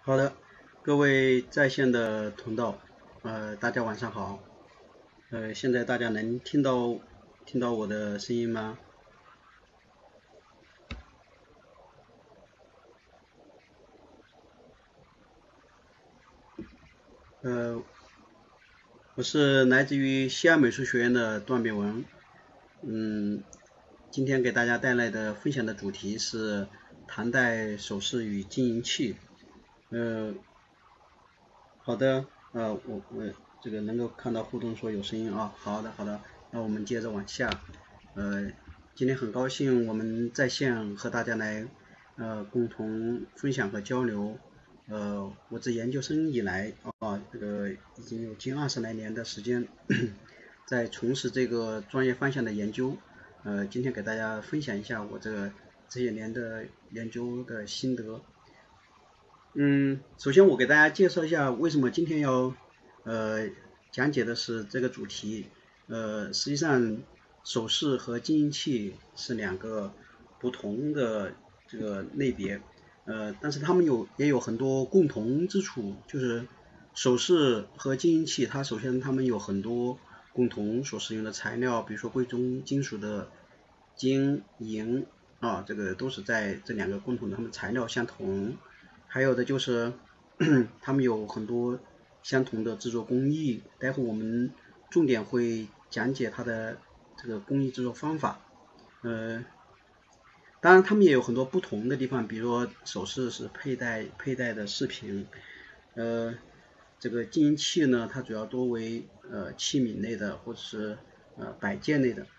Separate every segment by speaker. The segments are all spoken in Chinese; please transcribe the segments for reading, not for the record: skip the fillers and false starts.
Speaker 1: 好的，各位在线的同道，大家晚上好。现在大家能听到我的声音吗？呃，我是来自于西安美术学院的段炳文。今天给大家带来的分享的主题是唐代首饰与金银器。呃，好的，我这个能够看到互动说有声音啊，好的好的，那我们接着往下。呃，今天很高兴我们在线和大家来共同分享和交流。我自研究生以来这个已经有近20来年的时间在从事这个专业方向的研究。今天给大家分享一下我这些年的研究的心得。首先我给大家介绍一下为什么今天要讲解的是这个主题。实际上首饰和金银器是两个不同的这个类别，但是它们也有很多共同之处，就是首饰和金银器，它首先它们有很多共同所使用的材料，比如说贵重金属的金银这个都是在这两个共同的，它们材料相同。还有的就是他们有很多相同的制作工艺，待会我们重点会讲解它的这个工艺制作方法。当然他们也有很多不同的地方，比如说首饰是佩戴的饰品，这个金银器呢，它主要多为器皿类的或者是摆件类的。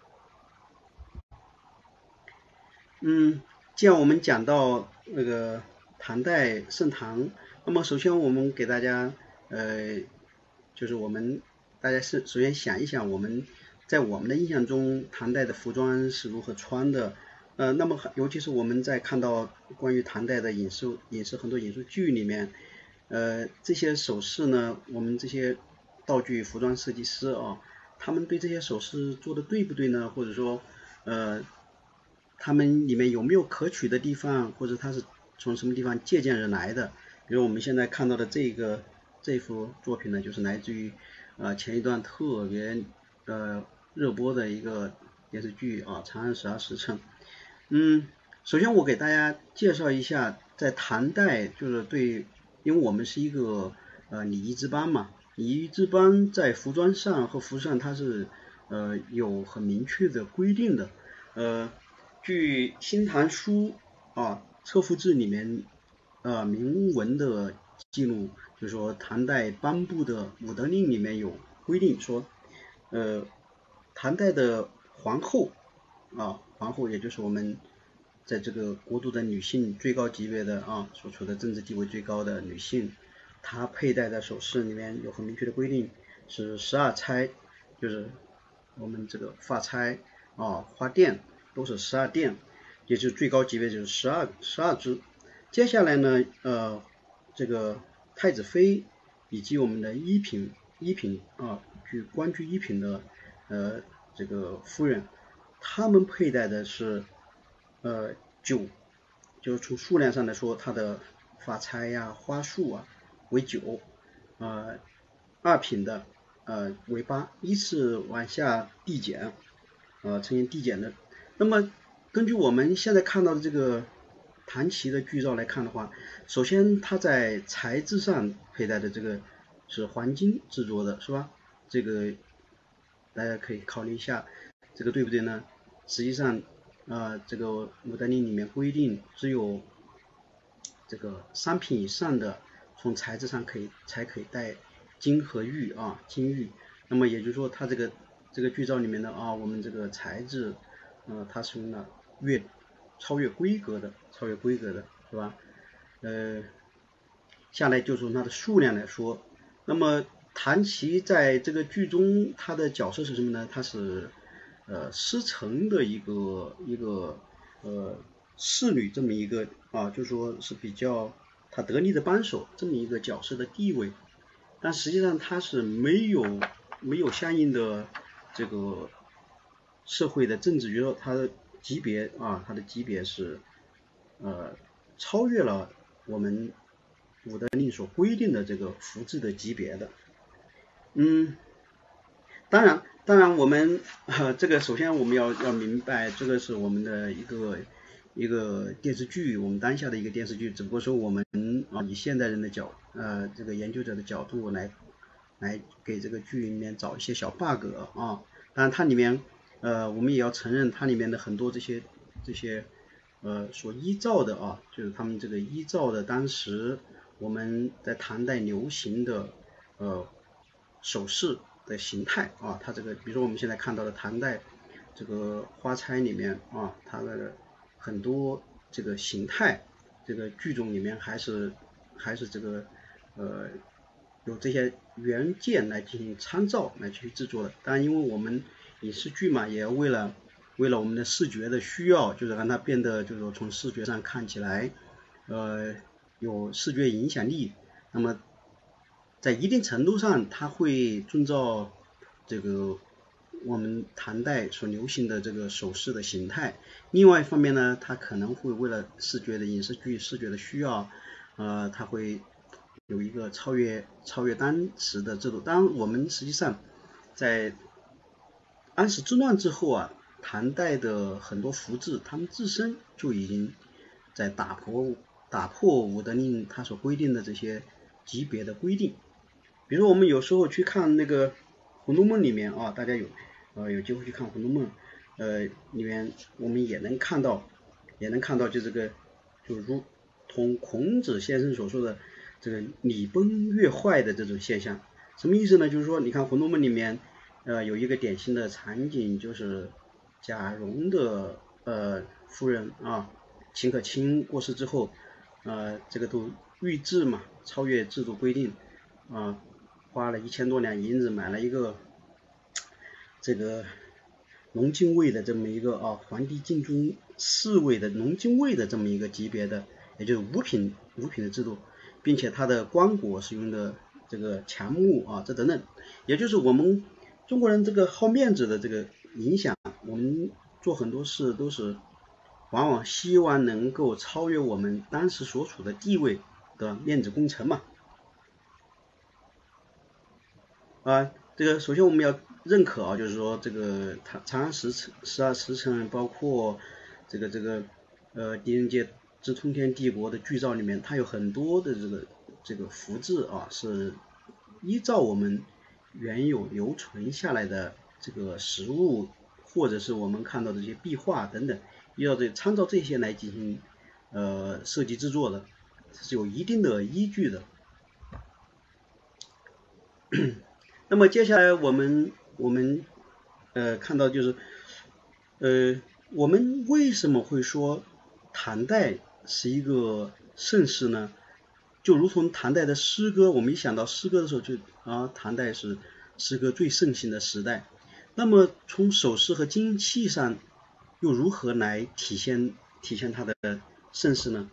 Speaker 1: 既然我们讲到那个唐代盛唐，那么首先我们给大家就是大家首先想一想，在我们的印象中，唐代的服装是如何穿的？那么尤其是我们在看到关于唐代的很多影视剧里面，这些首饰呢，我们这些道具服装设计师他们对这些首饰做的对不对呢？或者说，他们里面有没有可取的地方，或者它是从什么地方借鉴而来的？比如我们现在看到的这幅作品呢，就是来自于前一段特别热播的一个电视剧长安十二时辰》。首先我给大家介绍一下，在唐代因为我们是一个礼仪之邦嘛，礼仪之邦在服装上和服饰上它是有很明确的规定的。据《新唐书》册府志里面明文的记录，就是说唐代颁布的武德令里面有规定说，唐代的皇后也就是我们在这个国度的女性最高级别的所处的政治地位最高的女性，她佩戴的首饰里面有很明确的规定，是12钗，就是我们这个发钗花钿都是12钿，也就是最高级别就是十二只。接下来呢，这个太子妃以及我们的一品官居一品的这个夫人，他们佩戴的是9，就是从数量上来说，它的发钗花束为9，二品的为8，依次往下递减，呈现递减的。那么根据我们现在看到的这个唐齐的剧照来看的话，首先它在材质上佩戴的这个是黄金制作的，是吧？这个大家可以考虑一下，这个对不对呢？实际上这个武德令里面规定，只有这个3品以上的从材质上才可以戴金和玉金玉。那么也就是说，它这个剧照里面的我们这个材质它是用了超越规格的，是吧？下来就从它的数量来说，那么谭琪在这个剧中他的角色是什么呢？他是师承的一个侍女这么一个就是说是比较他得力的帮手这么一个角色的地位，但实际上他是没有相应的这个社会的政治，比如说他的级别是超越了我们伍德令所规定的这个幅制的级别的。当然我们这个首先我们要明白，这个是我们的一个电视剧，我们当下的一个电视剧，只不过说我们以现代人的这个研究者的角度来给这个剧里面找一些小 bug 啊。当然它里面我们也要承认它里面的很多这些所依照的就是他们这个依照的当时我们在唐代流行的首饰的形态啊，它这个比如说我们现在看到的唐代这个花钗里面它的很多这个形态，这个剧种里面还是这个有这些原件来进行参照来去制作的。当然，因为我们影视剧嘛，也要为了我们的视觉的需要，就是让它变得就是说从视觉上看起来有视觉影响力。那么在一定程度上，它会遵照这个我们唐代所流行的这个首饰的形态。另外一方面呢，它可能会为了视觉的影视剧视觉的需要，它会有一个超越当时的制度。当然，我们实际上在安史之乱之后唐代的很多服制，他们自身就已经在打破伍德令他所规定的这些级别的规定。比如我们有时候去看那个《红楼梦》里面大家有机会去看《红楼梦》，里面我们也能看到就这个就如同孔子先生所说的这个礼崩乐坏的这种现象。什么意思呢？就是说你看《红楼梦》里面有一个典型的场景，就是贾蓉的夫人秦可卿过世之后，这个都御制嘛，超越制度规定花了1000多两银子买了一个这个龙精卫的这么一个皇帝禁中侍卫的龙精卫的这么一个级别的，也就是五品的制度，并且它的棺椁是用的这个强木这等等。也就是我们中国人这个好面子的这个影响，我们做很多事都是往往希望能够超越我们当时所处的地位的面子工程嘛。这个首先我们要认可就是说这个长安12时辰，包括这个狄仁杰之通天帝国的剧照里面，它有很多的这个符制是依照我们原有留存下来的这个实物，或者是我们看到的这些壁画等等，参照这些来进行设计制作的，是有一定的依据的。那么接下来我们看到就是我们为什么会说唐代是一个盛世呢？就如同唐代的诗歌，我们一想到诗歌的时候就唐代是诗歌最盛行的时代。那么从首饰和金器上又如何来体现它的盛世呢？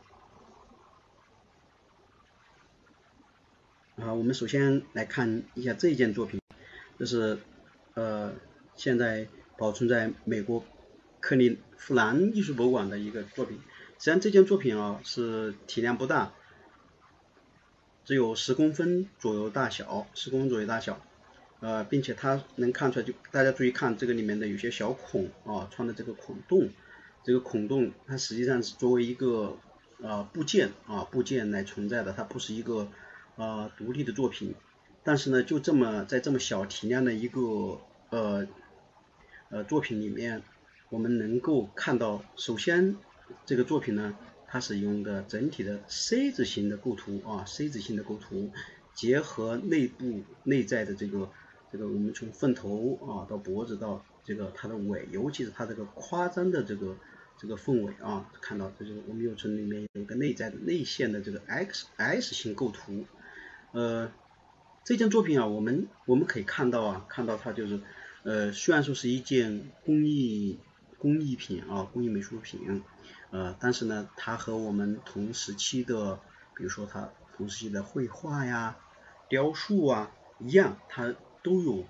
Speaker 1: 我们首先来看一下这一件作品，这是现在保存在美国克利夫兰艺术博物馆的一个作品。实际上这件作品是体量不大，只有10公分左右大小，并且它能看出来，就大家注意看这个里面的有些小孔穿的这个孔洞，它实际上是作为一个部件来存在的，它不是一个独立的作品。但是呢，就在这么小体量的一个作品里面，我们能够看到，首先这个作品呢，它使用的整体的 C 字形的构图结合内在的这个我们从凤头到脖子到这个它的尾，尤其是它这个夸张的这个凤尾看到这就是我们又从里面有一个内在的内线的这个 S 型构图。这件作品我们可以看到它就是虽然说是一件工艺品工艺美术品，但是呢，它和我们同时期的，比如说它同时期的绘画呀、雕塑一样，它都有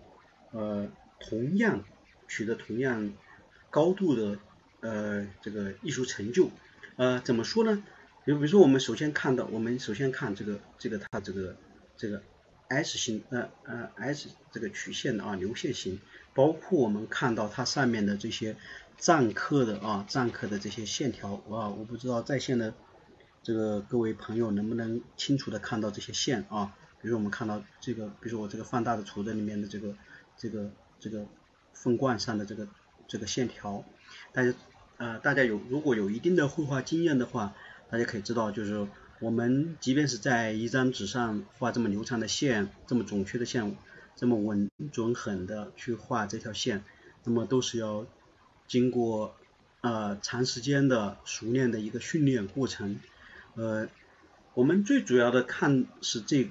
Speaker 1: 取得同样高度的这个艺术成就。怎么说呢？ 比如说我们首先看它这个 S 型S 这个曲线的流线型，包括我们看到它上面的这些篆刻的这些线条我不知道在线的这个各位朋友能不能清楚的看到这些线比如我们看到这个，比如说我这个放大的图的里面的这个凤冠上的这个线条，大家如果有一定的绘画经验的话，大家可以知道，就是我们即便是在一张纸上画这么流畅的线，这么准确的线，这么稳准狠的去画这条线，那么都是要经过长时间的熟练的一个训练过程。我们最主要的看是这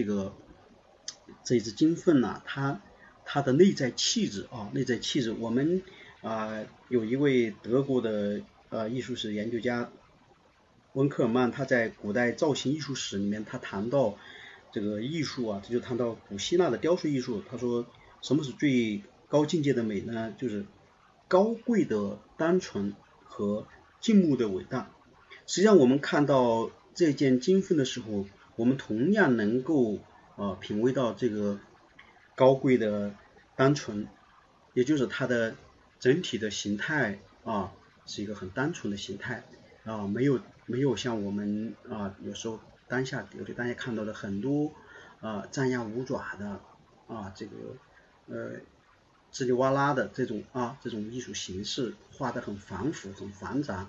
Speaker 1: 只金凤它的内在气质内在气质。我们有一位德国的艺术史研究家温克尔曼，他在古代造型艺术史里面，他谈到这个艺术他就谈到古希腊的雕塑艺术。他说，什么是最高境界的美呢？就是高贵的单纯和静穆的伟大。实际上，我们看到这件金凤的时候，我们同样能够品味到这个高贵的单纯，也就是它的整体的形态是一个很单纯的形态没有像我们有时候当下看到的很多张牙舞爪的这个叽里哇啦的这种艺术形式，画得很繁复很繁杂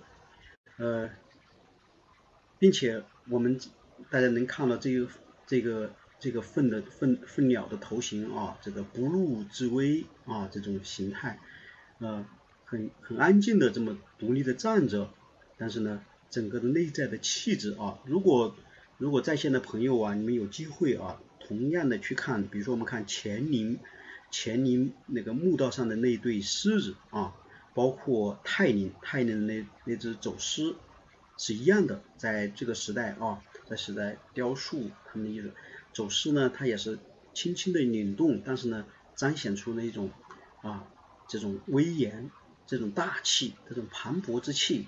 Speaker 1: 并且大家能看到这个凤鸟的头型这个不入自威这种形态很安静的这么独立的站着，但是呢整个的内在的气质如果在线的朋友你们有机会同样的去看，比如说我们看乾陵那个墓道上的那对狮子包括泰陵的那只走狮是一样的。在这个时代在雕塑他们的意思，走狮呢它也是轻轻的拧动，但是呢彰显出那种这种威严，这种大气，这种磅礴之气。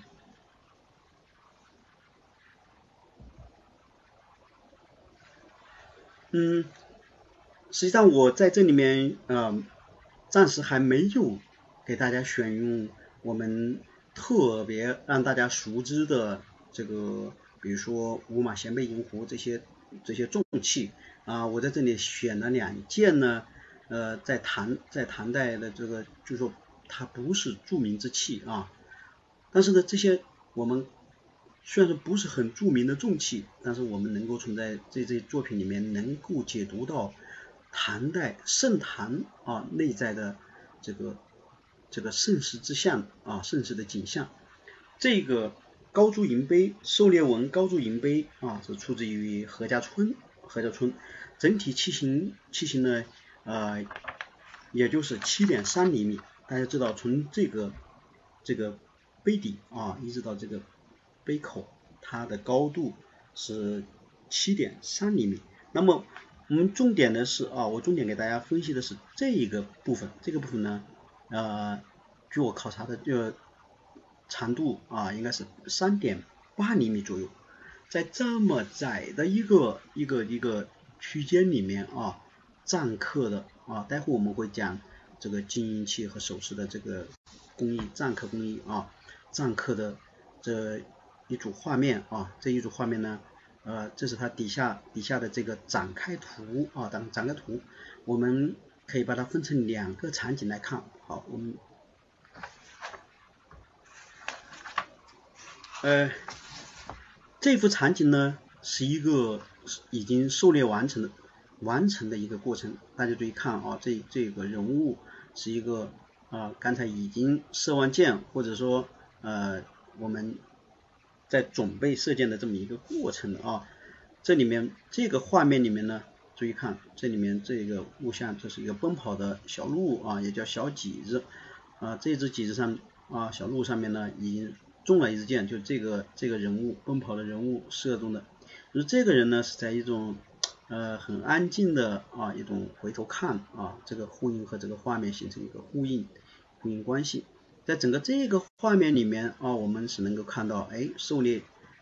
Speaker 1: 实际上我在这里面暂时还没有给大家选用我们特别让大家熟知的这个，比如说五马衔背银壶这些重器我在这里选了2件呢，在唐代的这个，就是说它不是著名之器但是呢这些我们虽然说不是很著名的重器，但是我们能够从这些作品里面能够解读到唐代盛唐内在的这个盛世之象盛世的景象。这个高珠银杯，狩猎纹高珠银杯是出自于何家村，整体器型呢也就是 7.3 厘米。大家知道从这个杯底一直到这个杯口，它的高度是 7.3 厘米。那么我们重点的是我重点给大家分析的是这个部分呢据我考察的长度应该是 3.8 厘米左右。在这么窄的一个区间里面篆刻的待会我们会讲这个金银器和首饰的这个工艺，篆刻工艺篆刻的这一组画面这一组画面呢这是它底下的这个展开图展开图，我们可以把它分成2个场景来看。好，我们这幅场景呢是一个已经狩猎完成的一个过程。大家注意看这个人物是一个刚才已经射完箭，或者说我们在准备射箭的这么一个过程这里面这个画面里面呢，注意看这里面这个物象，这是一个奔跑的小鹿也叫小麂子这只麂子上小鹿上面呢已经中了一支箭，就这个人物奔跑的人物射中的。就是这个人呢是在一种很安静的一种回头看这个呼应和这个画面形成一个呼应关系。在整个这个画面里面我们是能够看到狩猎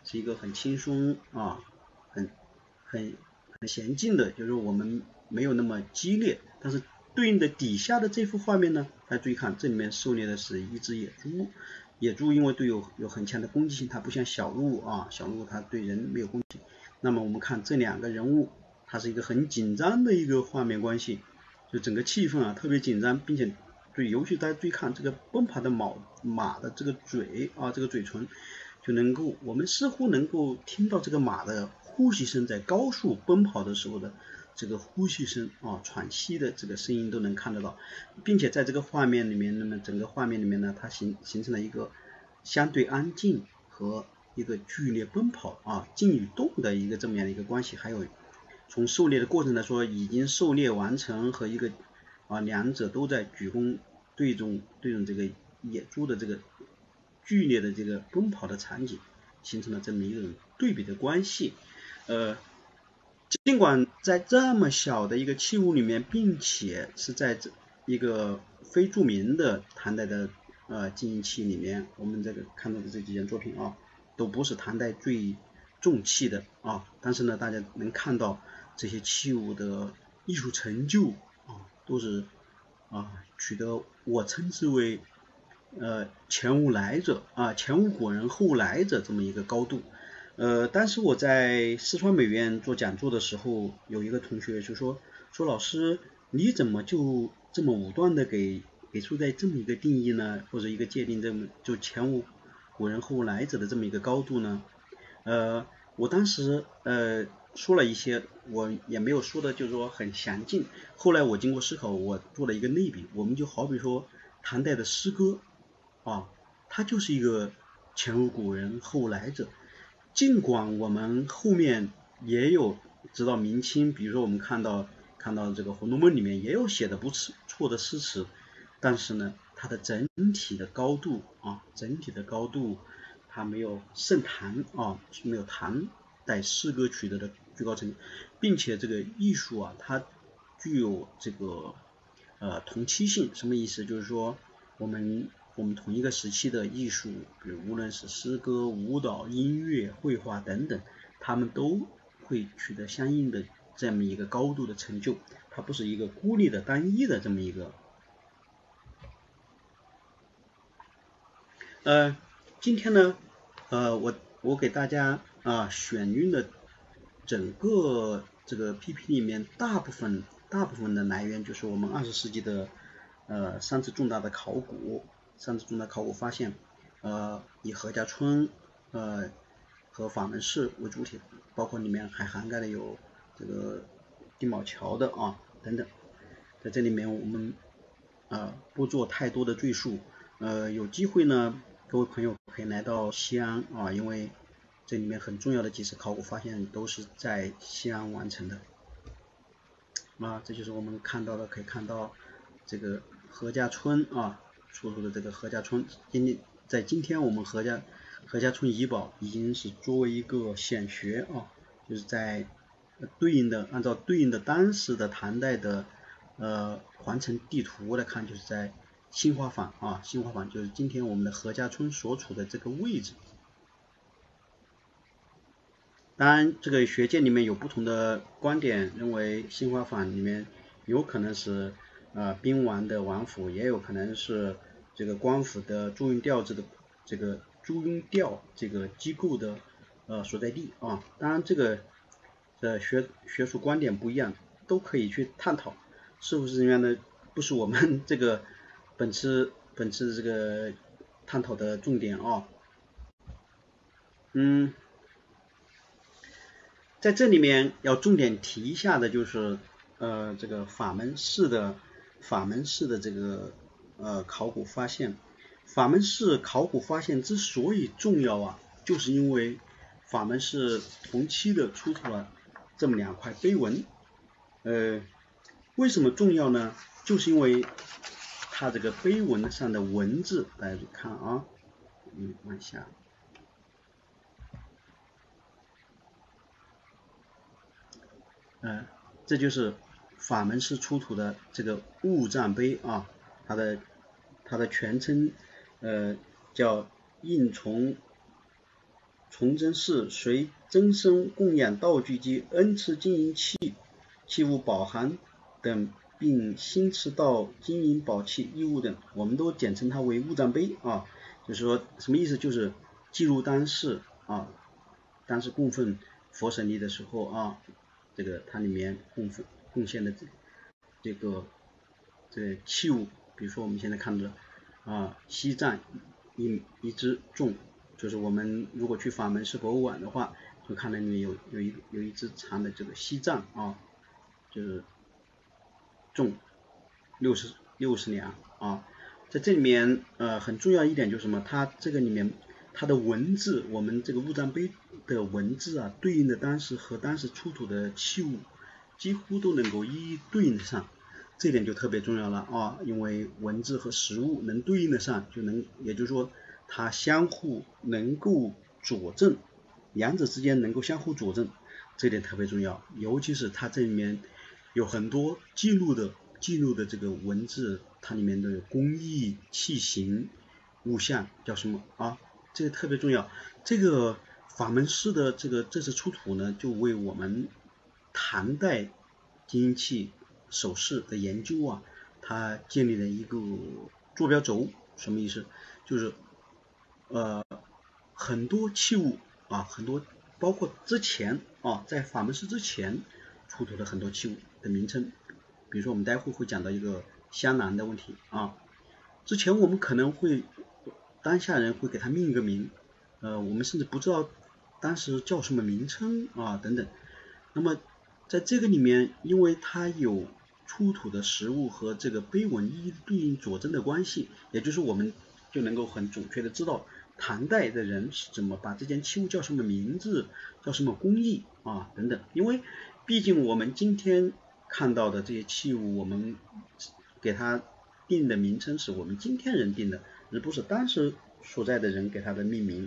Speaker 1: 是一个很轻松啊，很娴静的，就是我们没有那么激烈。但是对应的底下的这幅画面呢，大家注意看，这里面狩猎的是一只野猪。野猪因为对有很强的攻击性，它不像小鹿啊，小鹿它对人没有攻击。那么我们看这两个人物，它是一个很紧张的一个画面关系，就整个气氛啊特别紧张，并且尤其大家注意看这个奔跑的马的这个嘴啊，这个嘴唇，就能够我们似乎能够听到这个马的呼吸声，在高速奔跑的时候的这个呼吸声啊，喘息的这个声音都能看得到，并且在这个画面里面，那么整个画面里面呢，它形成了一个相对安静和一个剧烈奔跑啊，静与动的一个这么样的一个关系。还有从狩猎的过程来说，已经狩猎完成和一个两者都在鞠躬对准这个野猪的这个剧烈的这个奔跑的场景，形成了这么一种对比的关系。尽管在这么小的一个器物里面，并且是在这一个非著名的唐代的金银器里面，我们这个看到的这几件作品啊，都不是唐代最重器的啊，但是呢，大家能看到这些器物的艺术成就啊，都是取得我称之为前无来者啊，前无古人后来者这么一个高度。当时我在四川美院做讲座的时候，有一个同学就说老师，你怎么就这么武断的给出在这么一个定义呢，或者一个界定，这么就前无古人后来者的这么一个高度呢？我当时说了一些，我也没有说的就是说很详尽。后来我经过思考，我做了一个类比，我们就好比说唐代的诗歌啊，它就是一个前无古人后来者。尽管我们后面也有直到明清，比如说我们看到这个《红楼梦》里面也有写的不错的诗词，但是呢，它的整体的高度它没有盛唐啊，没有唐代诗歌取得的最高成就，并且这个艺术啊，它具有这个同期性。什么意思？就是说我们同一个时期的艺术，比如无论是诗歌、舞蹈、音乐、绘画等等，他们都会取得相应的这么一个高度的成就，它不是一个孤立的单一的这么一个。今天呢，我给大家选用的整个这个 PPT 里面大部分的来源就是我们20世纪的3次重大考古发现，以何家村和法门寺为主体，包括里面还涵盖了有这个丁卯桥的等等，在这里面我们不做太多的赘述。有机会呢，各位朋友可以来到西安因为这里面很重要的几次考古发现都是在西安完成的。这就是我们看到的，可以看到这个何家村出土的这个何家村。今天我们何家村遗宝已经是作为一个显学就是在按照对应的当时的唐代的环城地图来看，就是在新华坊新华坊就是今天我们的何家村所处的这个位置。当然，这个学界里面有不同的观点，认为新华坊里面有可能是兵王的王府，也有可能是这个官府的朱云调这个机构的所在地当然，这个学术观点不一样，都可以去探讨，是不是这样的，不是我们这个本次这个探讨的重点在这里面要重点提一下的就是这个法门寺的这个考古发现。法门寺考古发现之所以重要就是因为法门寺同期的出土了这么2块碑文。为什么重要呢？就是因为它这个碑文上的文字，大家去看往下。这就是法门寺出土的这个悟藏碑它的全称叫应从崇祯寺随增生供养道具及恩赐金银器物宝函等，并新赐道金银宝器衣物等，我们都简称它为物藏碑啊。就是说什么意思？就是记录当时供奉佛舍利的时候啊，这个它里面贡献的这个器物，比如说我们现在看到西藏一只钟，就是我们如果去法门寺博物馆的话，会看到里面有一只长的这个西藏啊，就是钟60两啊。在这里面很重要一点就是什么？它这个里面它的文字，我们这个物藏碑的文字啊，对应的当时和当时出土的器物几乎都能够一一对应得上，这点就特别重要了啊，因为文字和实物能对应得上，也就是说它相互能够佐证，两者之间能够相互佐证，这点特别重要。尤其是它这里面有很多记录的这个文字，它里面的工艺、器型、物象叫什么啊？这个特别重要。这个法门寺的这次出土呢，就为我们唐代金银器首饰的研究啊，它建立了一个坐标轴。什么意思？就是很多器物啊，很多包括之前啊，在法门寺之前出土的很多器物的名称，比如说我们待会会讲到一个香囊的问题啊。之前我们可能会当下人会给它命一个名，我们甚至不知道当时叫什么名称啊等等。那么在这个里面，因为它有出土的实物和这个碑文一一对应佐证的关系，也就是我们就能够很准确的知道唐代的人是怎么把这件器物叫什么名字，叫什么工艺啊等等。因为毕竟我们今天看到的这些器物，我们给它定的名称是我们今天人定的，而不是当时所在的人给它的命名。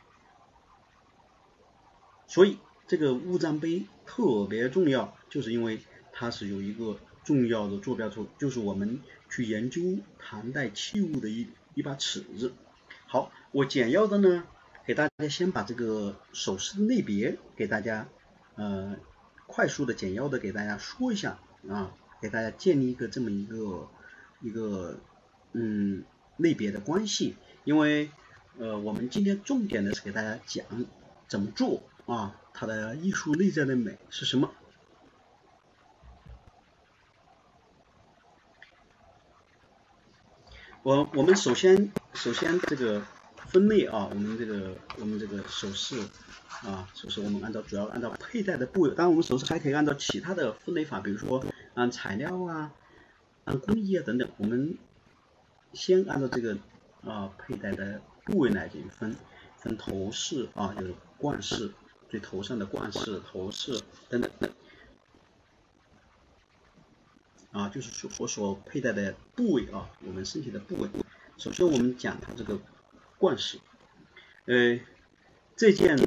Speaker 1: 所以这个物藏碑特别重要，就是因为它是有一个重要的坐标轴，就是我们去研究唐代器物的一把尺子。好，我简要的呢，给大家先把这个首饰的类别给大家快速的简要的给大家说一下啊，给大家建立一个这么一个类别的关系。因为我们今天重点的是给大家讲怎么做啊，它的艺术内在的美是什么。我们首先这个分类啊，我们这个首饰啊，首饰我们主要按照佩戴的部位，当然我们首饰还可以按照其他的分类法，比如说按材料啊、按工艺啊等等。我们先按照这个佩戴的部位来进行分头饰啊，就是冠饰，最头上的冠饰、头饰等等啊，就是我所佩戴的部位啊，我们身体的部位。首先我们讲它这个冠饰，这件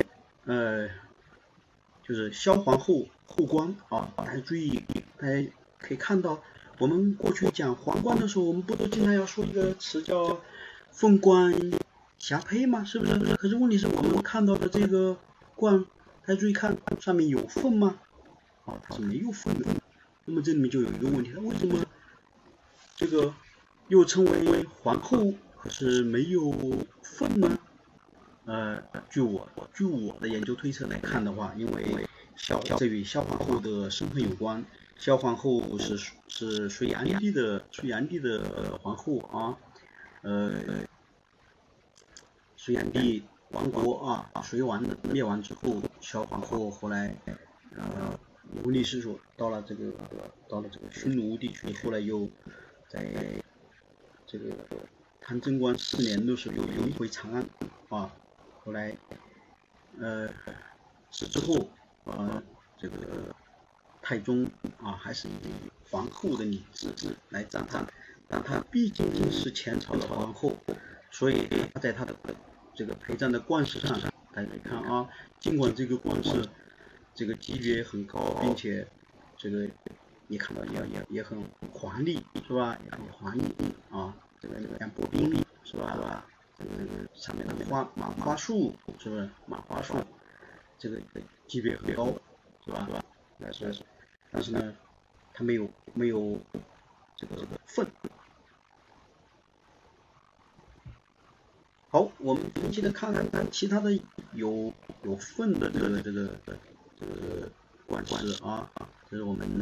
Speaker 1: 就是萧皇后后冠啊，大家注意，大家可以看到，我们过去讲皇冠的时候，我们不都经常要说一个词叫凤冠霞帔吗？是不是？可是问题是我们看到的这个冠，大家注意看上面有凤吗？它是没有凤的。那么这里面就有一个问题，为什么这个又称为皇后，可是没有凤呢？据我的研究推测来看的话，因为这与萧皇后的身份有关。萧皇后是隋炀帝的皇后啊，隋炀帝亡国啊，隋亡灭亡之后，萧皇后后来无力失所，到了这个匈奴地区，后来又在这个唐贞观4年的时候又游回长安啊，后来死之后这个太宗还是以皇后的礼制来葬她，但她毕竟是前朝的皇后，所以她在她的这个陪葬的冠饰上，大家可以看啊，尽管这个冠饰这个级别很高，并且这个你看到也很华丽，是吧？也很华丽啊，这个像薄冰是吧？ 上面的麻花树是不是？麻花树这个级别很高，是吧？但是呢，它没有这个粪。好，我们分析的看看其他的有粪的这个管式啊，这是我们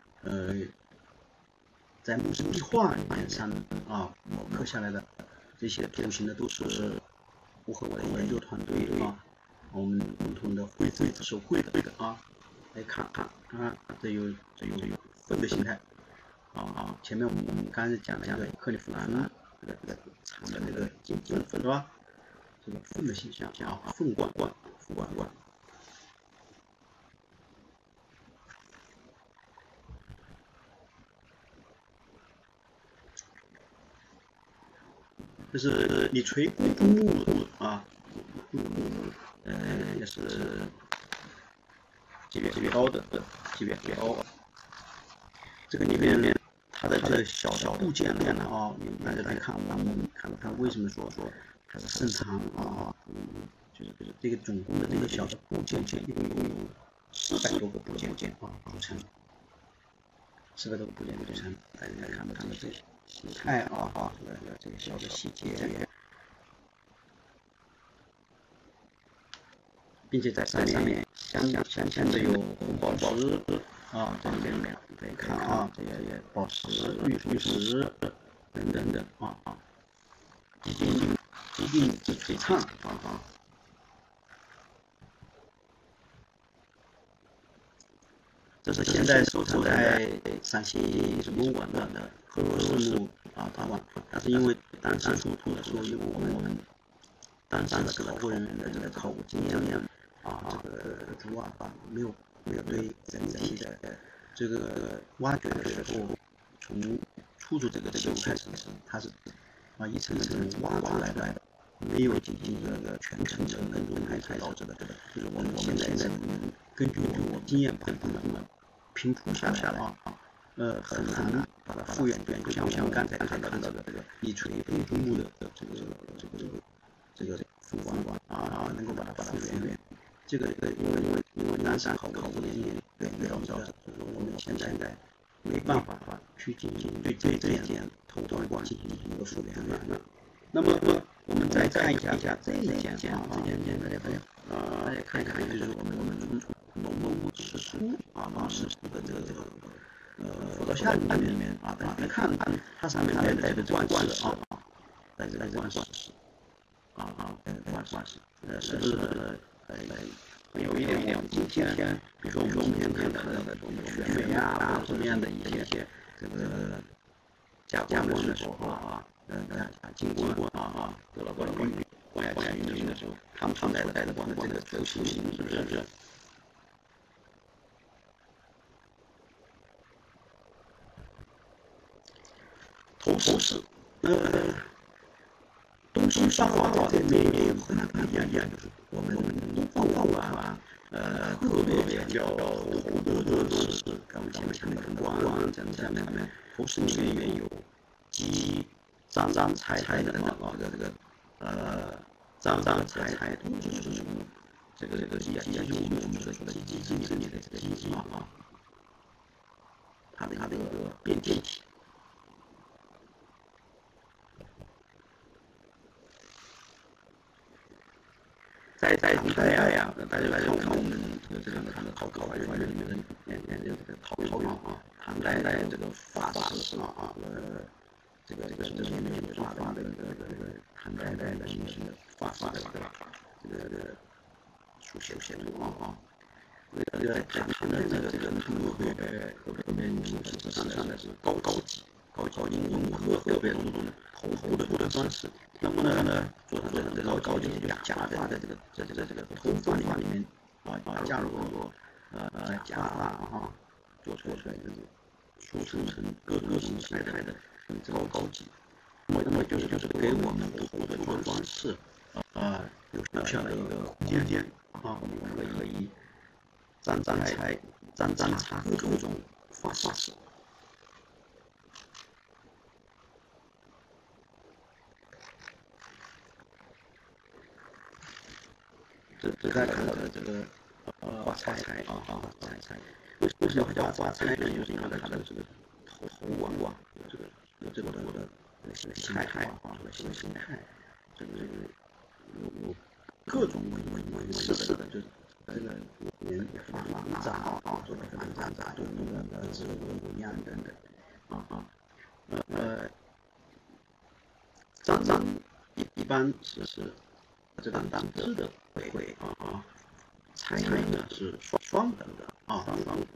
Speaker 1: 在木质壁画里面上啊刻下来的这些图形的都是我和我的研究团队啊，我们共同的手绘的啊，来看，这有粪的形态啊，前面我们刚才讲了一个克利夫兰这个长的这个金粪是吧？这个粪的形象啊，粪管。这是李垂公主墓啊，也是级别高的，级别高。这个里面它的这个小部件呢啊，大家来看，我们看它为什么说它是圣堂啊？就是这个总共的这个小部件一共有400多个部件啊组成，400多个部件组成。大家来看它的这些形态啊，这个小的细节，并且在上面镶的有红宝石啊，这里面可以看啊，这些宝石、绿石等啊，极尽之璀璨啊。这是现在收藏在陕西龙馆的何罗氏墓啊档案，但是因为当时出土的时候，因为我们当时的考古人员的这个考古经验啊，这个主没有对整体的这个挖掘的时候，从出土这个器物开始，它是一层一层挖出来的，没有进行一个全程跟踪拍照这个，就是我们现在根据我们经验把它们拼图下来啊，很难把它复原就像我们刚才看到的这个李垂公主墓的这个复原啊，能够把它复原。这个因为南山考古经验越来越少，我们现在没办法去进行对这件头端进行一个复原。那么我们再看一下这一件大家看一看，就是我们农牧史书的这个佛教下里面大家看它上面带的这个冠饰啊，带着冠饰是不是有一点今天，比如说我们今天看到的我们选美啊或者什么样的一些这个加工的时候啊，经过得了冠亚军的时候，他们带的这个图形是不是？头饰，东西上这里面和那不一样，就是我们东方碗特别强调头部的饰饰，看我们前面看到光，这样头饰里面有鸡张彩的这个张彩，就是这个鸡就是我们说的鸡里面的这个鸡啊，它的一个变体。在唐代呀，大家来看我们这个看的考古里面的这个陶俑啊，唐代这个发饰啊，这个里面画的这个唐代的形式的发的这个书写图啊，这个唐的这个图特别上的是高级用特别厚的装饰。那么呢，做成这个高级假发的这个头发里面加入假发啊，做出来这种塑成各种形态的这个高级。那么就是给我们头部的装饰留下了一个空间啊，我们可以沾插各种发饰。 大家看到的这个花材啊，花材，为什么叫花材呢？就是因为它的这个头啊，这个的形态啊，这个形态，这个有各种纹饰的，就是这个人放杂啊，做的放杂，对那个植物一样等等啊。章一般是这个单支的会啊，材呢是双等的啊，双股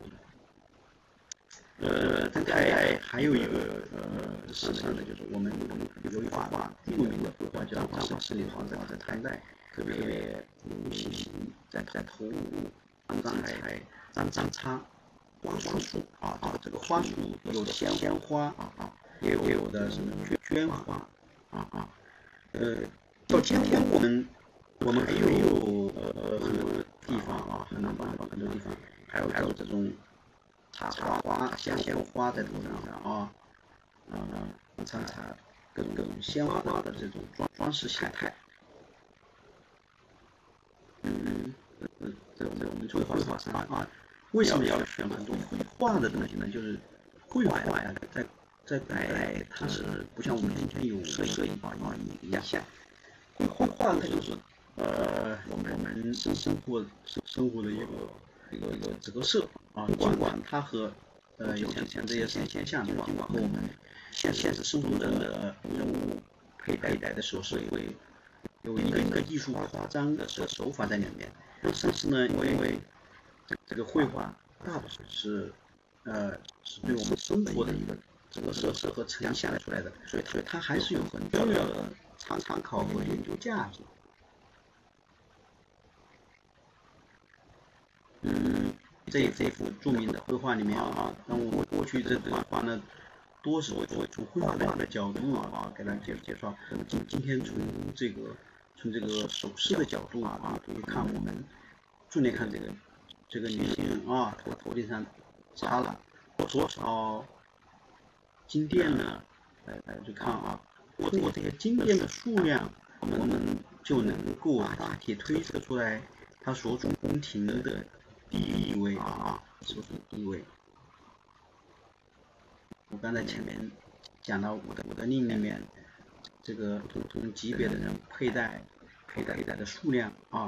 Speaker 1: 的。唐代还有一个时尚的，就是我们有一画著名的绘画叫张氏十里桃，在唐代特别流行，在头部张插花束啊，这个花束有鲜花啊，也有的是绢花啊。到今天我们还有很多地方啊，很多地方还有这种插花鲜花在头上啊，插各种鲜花的这种装饰形态。这我们绘画上啊，为什么要选很多绘画的东西呢？就是绘画呀，在古代它是不像我们今天有摄影一样。绘画它就是我们生活的一个折射啊，尽管它和有钱这些现象对吧，和我们现实生活中的人物佩戴的首饰会有一个艺术夸张的手法在里面，但是呢，因为这个绘画大部分是对我们生活的一个折射和呈现出来的，所以它还是有很多的参考和研究价值。这幅著名的绘画里面啊，那我过去这画呢，多是从绘画的角度啊，给大家介绍。今天从这个首饰的角度啊，可以看我们重点看这个女性啊，头顶上插了多少金钿呢？来去看啊，通过这些金钿的数量，我们就能够大体推测出来它所处宫廷的地位啊，所处地位。我刚才前面讲到我的另一面，这个不同级别的人佩戴的数量啊。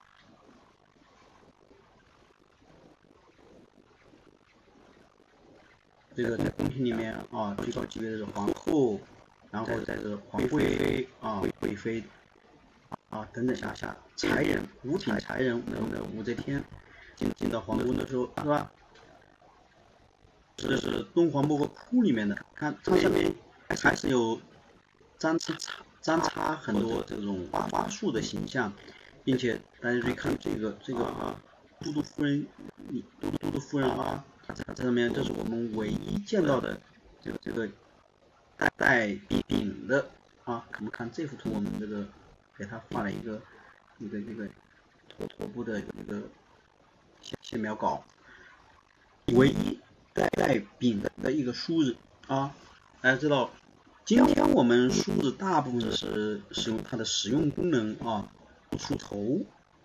Speaker 1: 这个在宫廷里面啊，最高级别的是皇后，然后再是皇贵啊、贵妃啊等等下才人，五品才人，我们的武则天进到皇宫的时候是吧？这是敦煌莫高窟里面的，看它上面还是有张插很多这种花束的形象，并且大家注意看这个啊，都督夫人啊，在上面这是我们唯一见到的这个带柄的啊。我们看这幅图，我们这个给它画了一个头部的一个线描稿，唯一带柄的一个梳子啊。大家知道，今天我们梳子大部分是使用它的实用功能啊，梳头。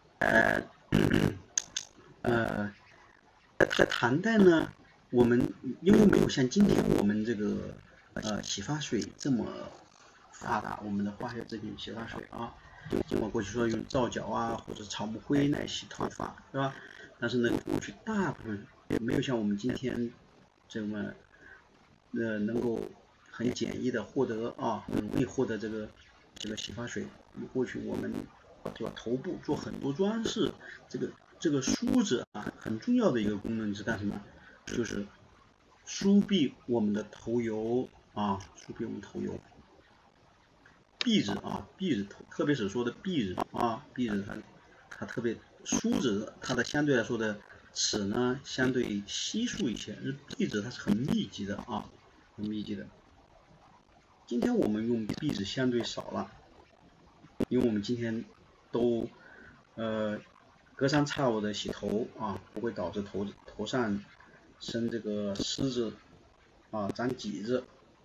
Speaker 1: 在唐代呢，我们因为没有像今天我们这个洗发水这么发达，我们的化学制品洗发水啊，尽管过去说用皂角啊或者草木灰来洗头发，是吧？但是呢，过去大部分也没有像我们今天这么能够很简易的获得啊，很容易获得这个洗发水。过去我们对吧，头部做很多装饰，这个梳子啊，很重要的一个功能是干什么？就是梳篦我们的头油啊，梳篦我们头油。篦子啊，篦子，特别是说的篦子啊，篦子它特别，梳子它的相对来说的齿呢相对稀疏一些，篦子它是很密集的啊，很密集的。今天我们用篦子相对少了，因为我们今天都隔三差五的洗头啊，不会导致头上生这个虱子啊，长疹子。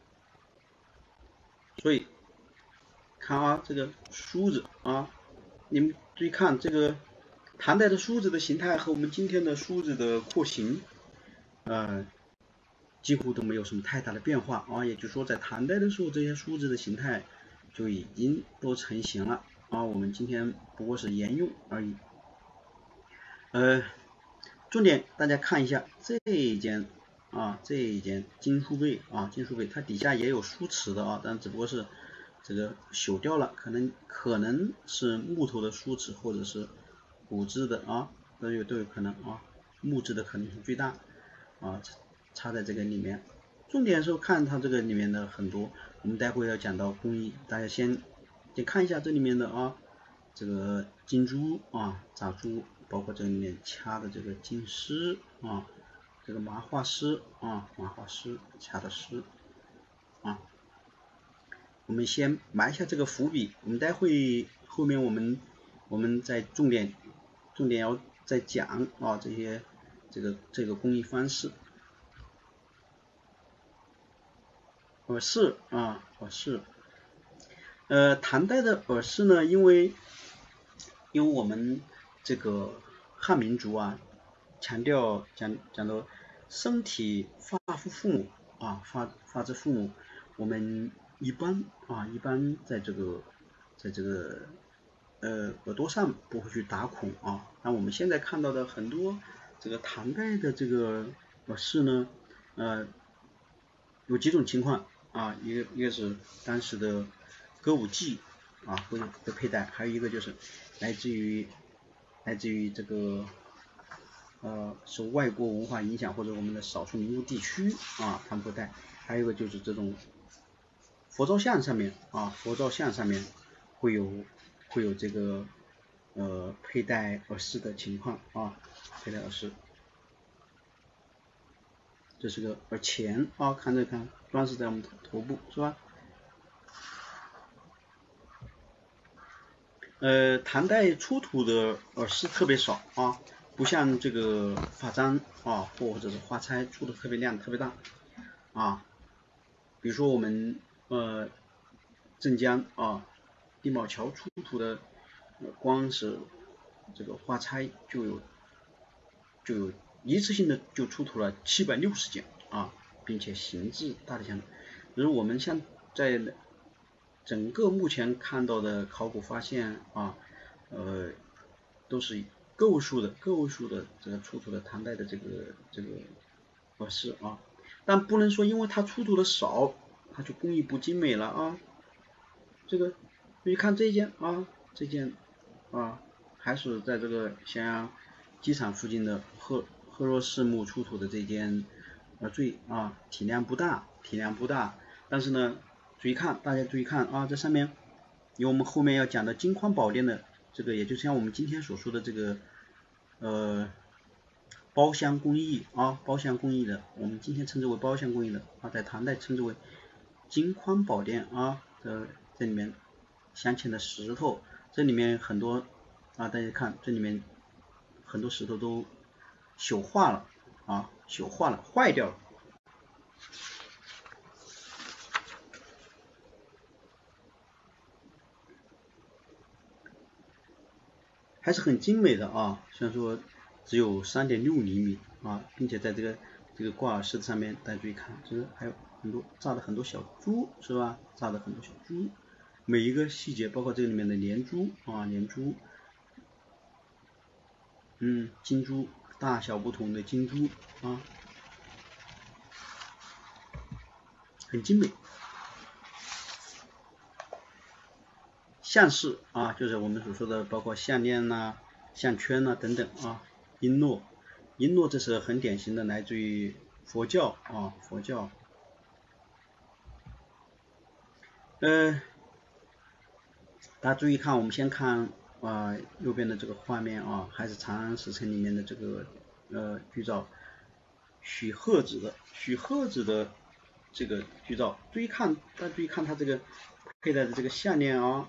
Speaker 1: 所以看啊，这个梳子啊，你们注意看这个唐代的梳子的形态和我们今天的梳子的廓形，几乎都没有什么太大的变化啊。也就是说，在唐代的时候，这些梳子的形态就已经都成型了啊。我们今天不过是沿用而已。重点大家看一下这一件金梳被啊，金梳被它底下也有梳齿的啊，但只不过是这个朽掉了，可能是木头的梳齿或者是骨质的啊，都有可能啊，木质的可能性最大啊，插在这个里面。重点是看它这个里面的很多，我们待会要讲到工艺，大家先看一下这里面的啊，这个金珠啊，杂珠，包括这里面掐的这个金丝啊，这个麻花丝啊，麻花丝掐的丝啊。我们先埋下这个伏笔，我们待会后面我们再重点要再讲啊，这个工艺方式。耳饰啊，耳饰。唐代的耳饰呢，因为我们这个汉民族啊，强调讲到身体发肤父母啊，发之父母，我们一般在这个耳朵上不会去打孔啊。那我们现在看到的很多这个唐代的这个耳饰呢，有几种情况啊，一个是当时的歌舞伎啊会佩戴，还有一个就是来自于这个受外国文化影响或者我们的少数民族地区啊他们会戴，还有一个就是这种佛照像上面会有这个佩戴耳饰的情况啊，佩戴耳饰。这是个耳钳啊，看装饰在我们头部是吧？唐代出土的耳饰特别少啊，不像这个发簪啊或者是花钗出的特别量特别大啊。比如说我们镇江啊地卯桥出土的，光是这个花钗就有一次性的就出土了760件啊，并且形制大体相同。而我们像在整个目前看到的考古发现啊，都是个位数的这个出土的唐代的这个耳饰啊，但不能说因为它出土的少，它就工艺不精美了啊。这个你看这件啊，还是在这个咸阳机场附近的赫若氏墓出土的这件体量不大，但是呢，大家注意看啊，这上面有我们后面要讲的金框宝殿的这个，也就像我们今天所说的这个包镶工艺啊，包镶工艺的，我们今天称之为包镶工艺的啊，在唐代称之为金框宝殿啊，这里面镶嵌的石头，这里面很多啊，大家看这里面很多石头都朽化了啊，坏掉了。还是很精美的啊，虽然说只有3.6厘米啊，并且在这个挂耳饰上面，大家注意看，就是还有很多扎的很多小珠，是吧？扎的很多小珠，每一个细节，包括这里面的连珠啊，金珠，大小不同的金珠啊，很精美。项饰啊，就是我们所说的包括项链呐、项圈呐等等啊，璎珞这是很典型的来自于佛教啊，大家注意看，我们先看右边的这个画面啊，还是长安石城里面的这个剧照，许鹤子的这个剧照，大家注意看它这个佩戴的这个项链啊，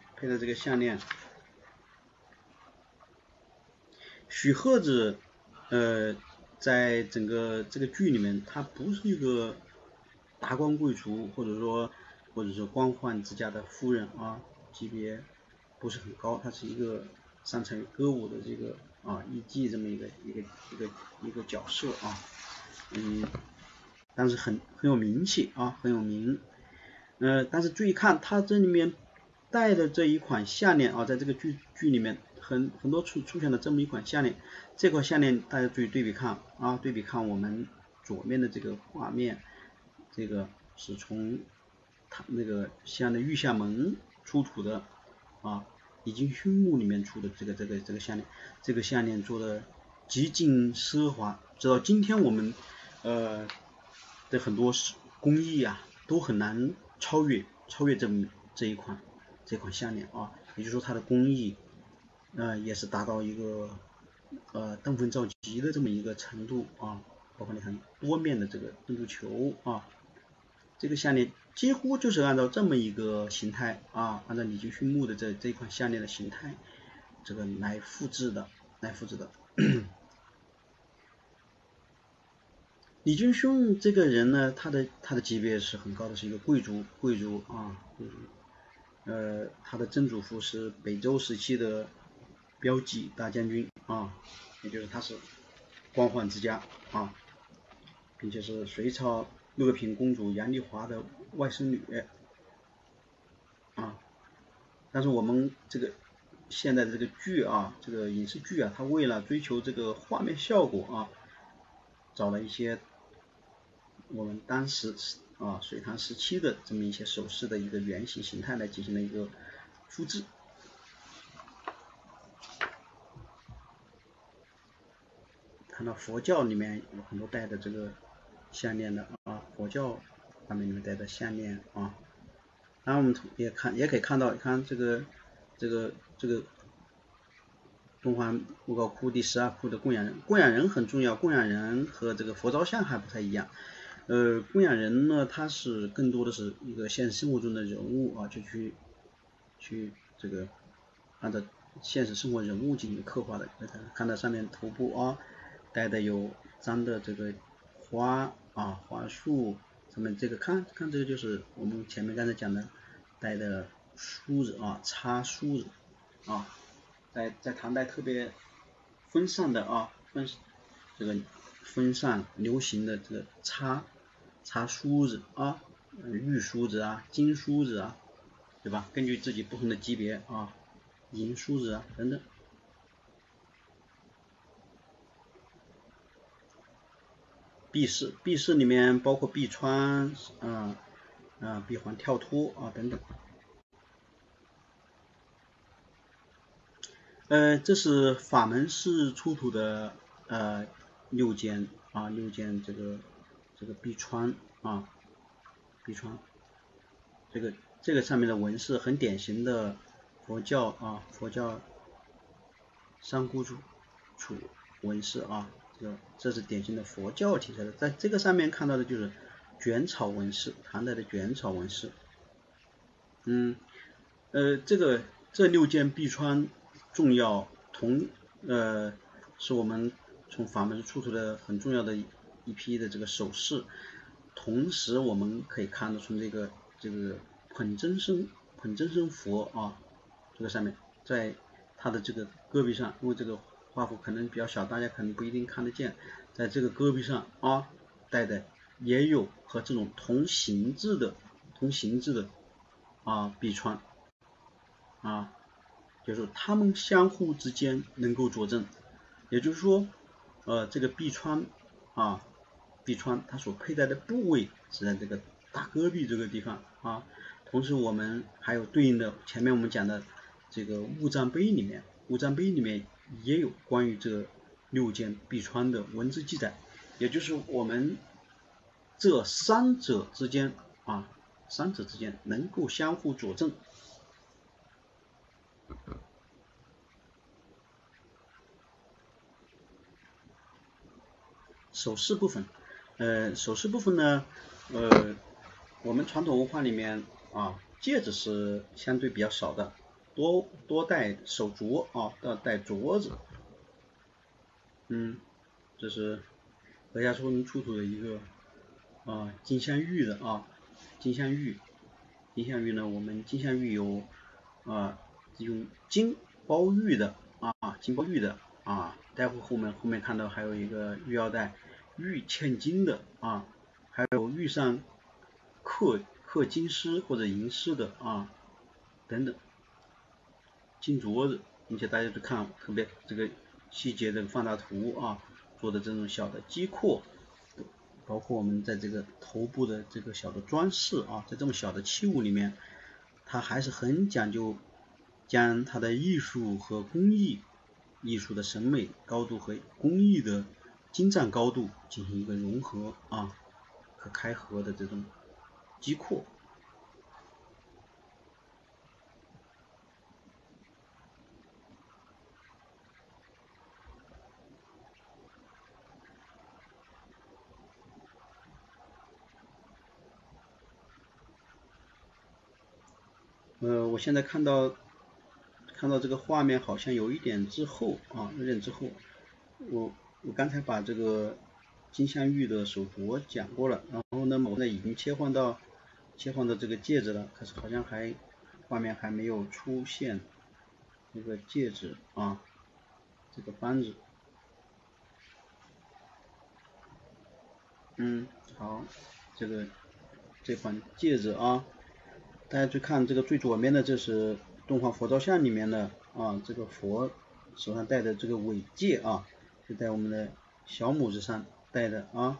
Speaker 1: 许鹤子在整个这个剧里面，他不是一个达官贵族，或者说官宦之家的夫人啊，级别不是很高，他是一个擅长于歌舞的啊，艺妓这么一个角色啊，但是很有名气啊，很有名。但是注意看它这里面戴的这一款项链啊，在这个剧里面很多出现了这么一款项链，这款项链大家注意对比看啊，对比看我们左面的这个画面，这个是从它那个像的玉下门出土的啊，已经熏木里面出的这个项链，这个项链做的极尽奢华，直到今天我们的很多工艺啊都很难超越这一款项链啊，也就是说它的工艺也是达到一个登峰造极的这么一个程度啊，包括你看多面的这个珍珠球啊，这个项链几乎就是按照这么一个形态啊，按照李金勋木的这一款项链的形态这个来复制的。李君勋这个人呢，他的级别是很高的，是一个贵族啊，他的曾祖父是北周时期的骠骑大将军啊，也就是他是光宦之家啊，并且是隋朝乐平公主杨丽华的外甥女啊。但是我们这个现在的这个剧啊，这个影视剧啊，它为了追求这个画面效果啊，找了一些我们当时隋唐时期的这么一些首饰的一个原型形态来进行了一个复制。看到佛教里面有很多戴的这个项链的啊，佛教上面里面戴的项链啊，然后我们也可以看到，看这个东方莫高窟第12窟的供养人，供养人很重要，供养人和这个佛照像还不太一样。供养人呢，他是更多的是一个现实生活中的人物啊，就去这个按照现实生活人物进行刻画的。看到上面头部啊，戴的有簪的这个花啊，花束，上面这个看这个就是我们前面刚才讲的戴的梳子啊，插梳子啊，在唐代特别风尚的啊，这个风尚流行的这个插梳子啊，玉梳子啊，金梳子啊，对吧？根据自己不同的级别啊，银梳子啊等等。璧饰里面包括璧穿闭环跳脱啊等等。这是法门寺出土的6件这个璧穿啊，璧穿，这个上面的纹饰很典型的佛教三姑楚纹饰啊，这是典型的佛教题材的，在这个上面看到的就是卷草纹饰，唐代的卷草纹饰。这6件璧穿重要是我们从法门出土的很重要的一批的这个首饰，同时我们可以看得出这个捧真身佛啊，这个上面在它的这个胳膊上，因为这个画幅可能比较小，大家可能不一定看得见，在这个胳膊上啊戴的也有和这种同形制的璧穿啊，就是它们相互之间能够佐证，也就是说这个璧穿它所佩戴的部位是在这个大胳臂这个地方啊，同时我们还有对应的前面我们讲的这个物占碑里面也有关于这6件璧穿的文字记载，也就是我们这三者之间能够相互佐证。首饰部分，呢，我们传统文化里面戒指是相对比较少的，多戴手镯啊，要戴镯子。这是何家村出土的一个金镶玉的金镶玉呢，我们金镶玉有用金包玉的啊，待会后面看到还有一个玉腰带，玉嵌金的啊，还有玉上刻金丝或者银丝的啊等等，金镯子，并且大家都看特别这个细节的放大图啊，做的这种小的机括，包括我们在这个头部的这个小的装饰啊，在这么小的器物里面，它还是很讲究将它的艺术和工艺、艺术的审美高度和工艺的精湛高度进行一个融合啊和开合的这种机括。我现在看到这个画面好像有一点滞后啊，有点滞后。我刚才把这个金镶玉的手镯讲过了，然后呢，我现在已经切换到这个戒指了，可是好像画面还没有出现这个戒指啊，这个扳子。好，这款戒指啊，大家去看这个最左边的，这是动画佛照相里面的啊，这个佛手上戴的这个尾戒啊，是在我们的小拇指上戴的啊。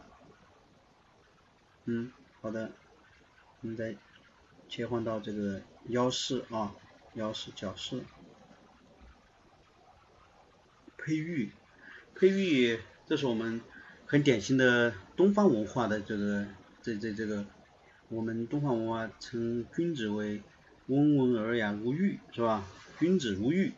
Speaker 1: 好的，我们再切换到这个腰饰啊，腰饰角饰，佩玉，这是我们很典型的东方文化的这个我们东方文化称君子为温文尔雅如玉，是吧？君子如玉。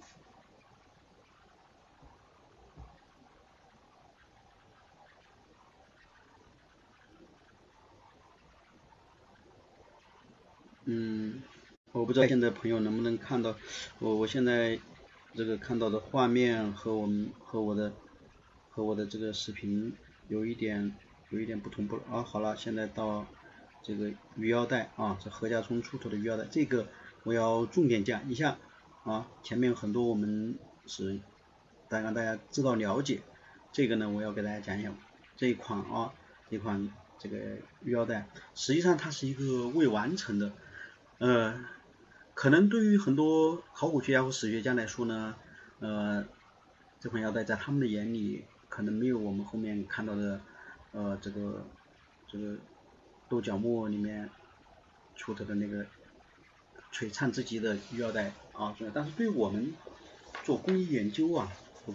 Speaker 1: 我不知道现在朋友能不能看到我现在这个看到的画面和我的这个视频有一点不同步啊。好了，现在到这个鱼腰带啊，这何家村出土的鱼腰带，这个我要重点讲一下啊。前面很多我们是让大家知道了解，这个呢我要给大家讲一讲这一款这个鱼腰带，实际上它是一个未完成的。可能对于很多考古学家或史学家来说呢，这款腰带在他们的眼里可能没有我们后面看到的，这个斗角墓里面出土的那个璀璨之极的玉腰带啊，但是对于我们做工艺研究啊，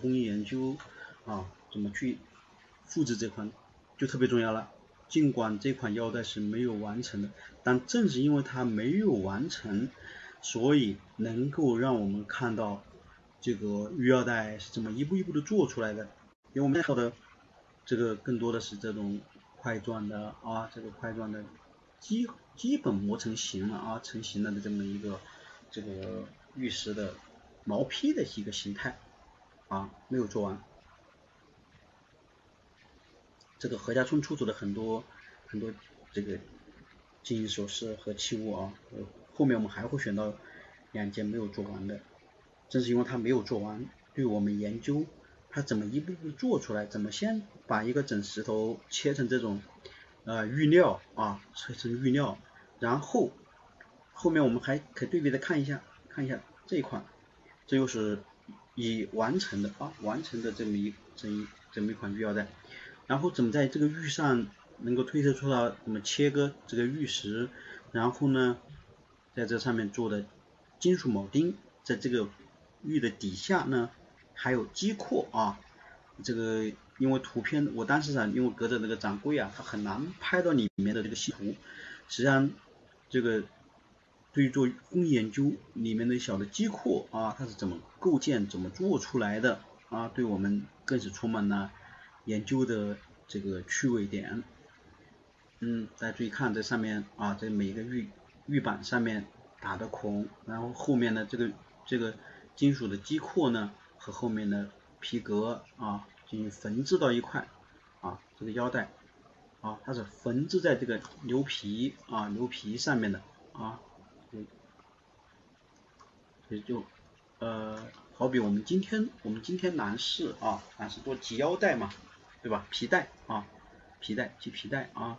Speaker 1: 怎么去复制这款就特别重要了。尽管这款腰带是没有完成的，但正是因为它没有完成，所以能够让我们看到这个玉腰带是怎么一步一步的做出来的。因为我们看到的这个更多的是这种块状的啊，这个块状的基本磨成型了啊，成型了的这么一个这个玉石的毛坯的一个形态啊，没有做完。这个何家村出土的很多这个金银首饰和器物啊，后面我们还会选到2件没有做完的，正是因为它没有做完，对我们研究它怎么一步步做出来，怎么先把一个整石头切成这种玉料啊，切成玉料，然后后面我们还可以对比的看一下这一款，这又是已完成的这么一款玉腰带。然后怎么在这个玉上能够推测出来怎么切割这个玉石，然后呢在这上面做的金属铆钉，在这个玉的底下呢还有机括啊，这个因为图片我当时因为隔着那个展柜啊，它很难拍到里面的这个细图，实际上这个对于做工艺研究里面的小的机括啊，它是怎么构建怎么做出来的啊，对我们更是充满了研究的这个趣味点。大家注意看这上面啊，这每个玉板上面打的孔，然后后面的这个金属的基括呢和后面的皮革啊进行缝制到一块啊，这个腰带啊它是缝制在这个牛皮上面的啊，所以就好比我们今天男士啊，男士多系腰带嘛，对吧？皮带啊，系皮带啊。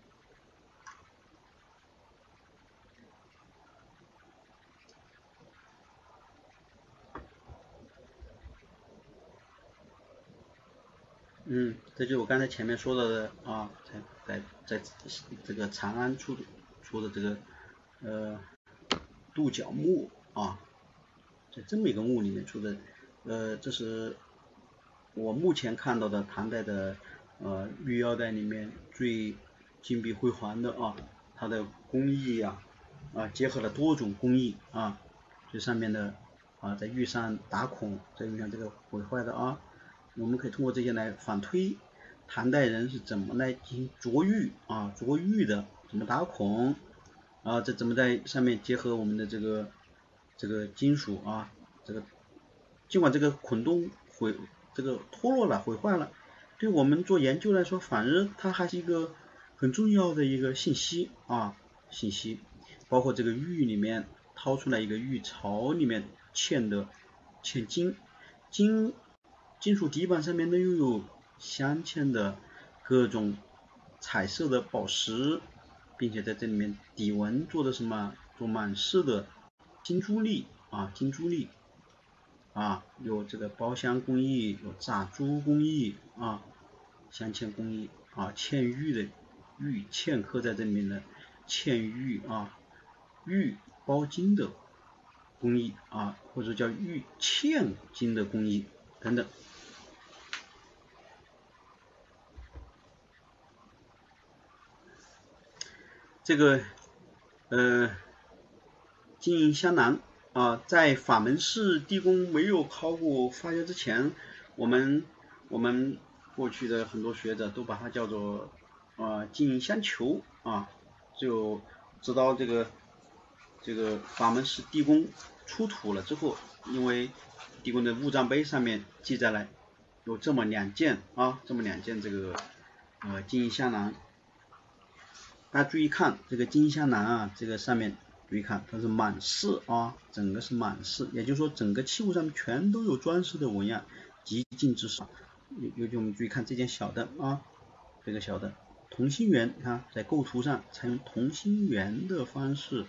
Speaker 1: 这就是我刚才前面说到的啊，在这个长安出的这个杜角墓啊，在这么一个墓里面出的，这是我目前看到的唐代的玉腰带里面最金碧辉煌的啊，它的工艺结合了多种工艺啊，这上面的在玉上打孔，在玉上这个毁坏的啊，我们可以通过这些来反推唐代人是怎么来进行琢玉的，怎么打孔这怎么在上面结合我们的这个金属啊，这个尽管这个孔洞脱落了毁坏了，对我们做研究来说，反而它还是一个很重要的一个信息，包括这个玉里面掏出来一个玉槽里面嵌金属底板上面呢又有镶嵌的各种彩色的宝石，并且在这里面底纹做的什么？做满饰的金珠粒有这个包镶工艺，有炸珠工艺镶嵌工艺嵌玉的玉嵌刻在这里面的嵌玉玉包金的工艺或者叫玉嵌金的工艺等等。这个金银香囊在法门寺地宫没有考古发掘之前，我们过去的很多学者都把它叫做金银香球只有直到这个法门寺地宫出土了之后，因为地宫的墓葬碑上面记载了有这么两件这个金银香囊。大家注意看这个金银香囊这个上面注意看它是满饰整个是满饰，也就是说整个器物上面全都有装饰的纹样，极尽之少。尤其我们注意看这件小的这个小的同心圆，看在构图上采用同心圆的方式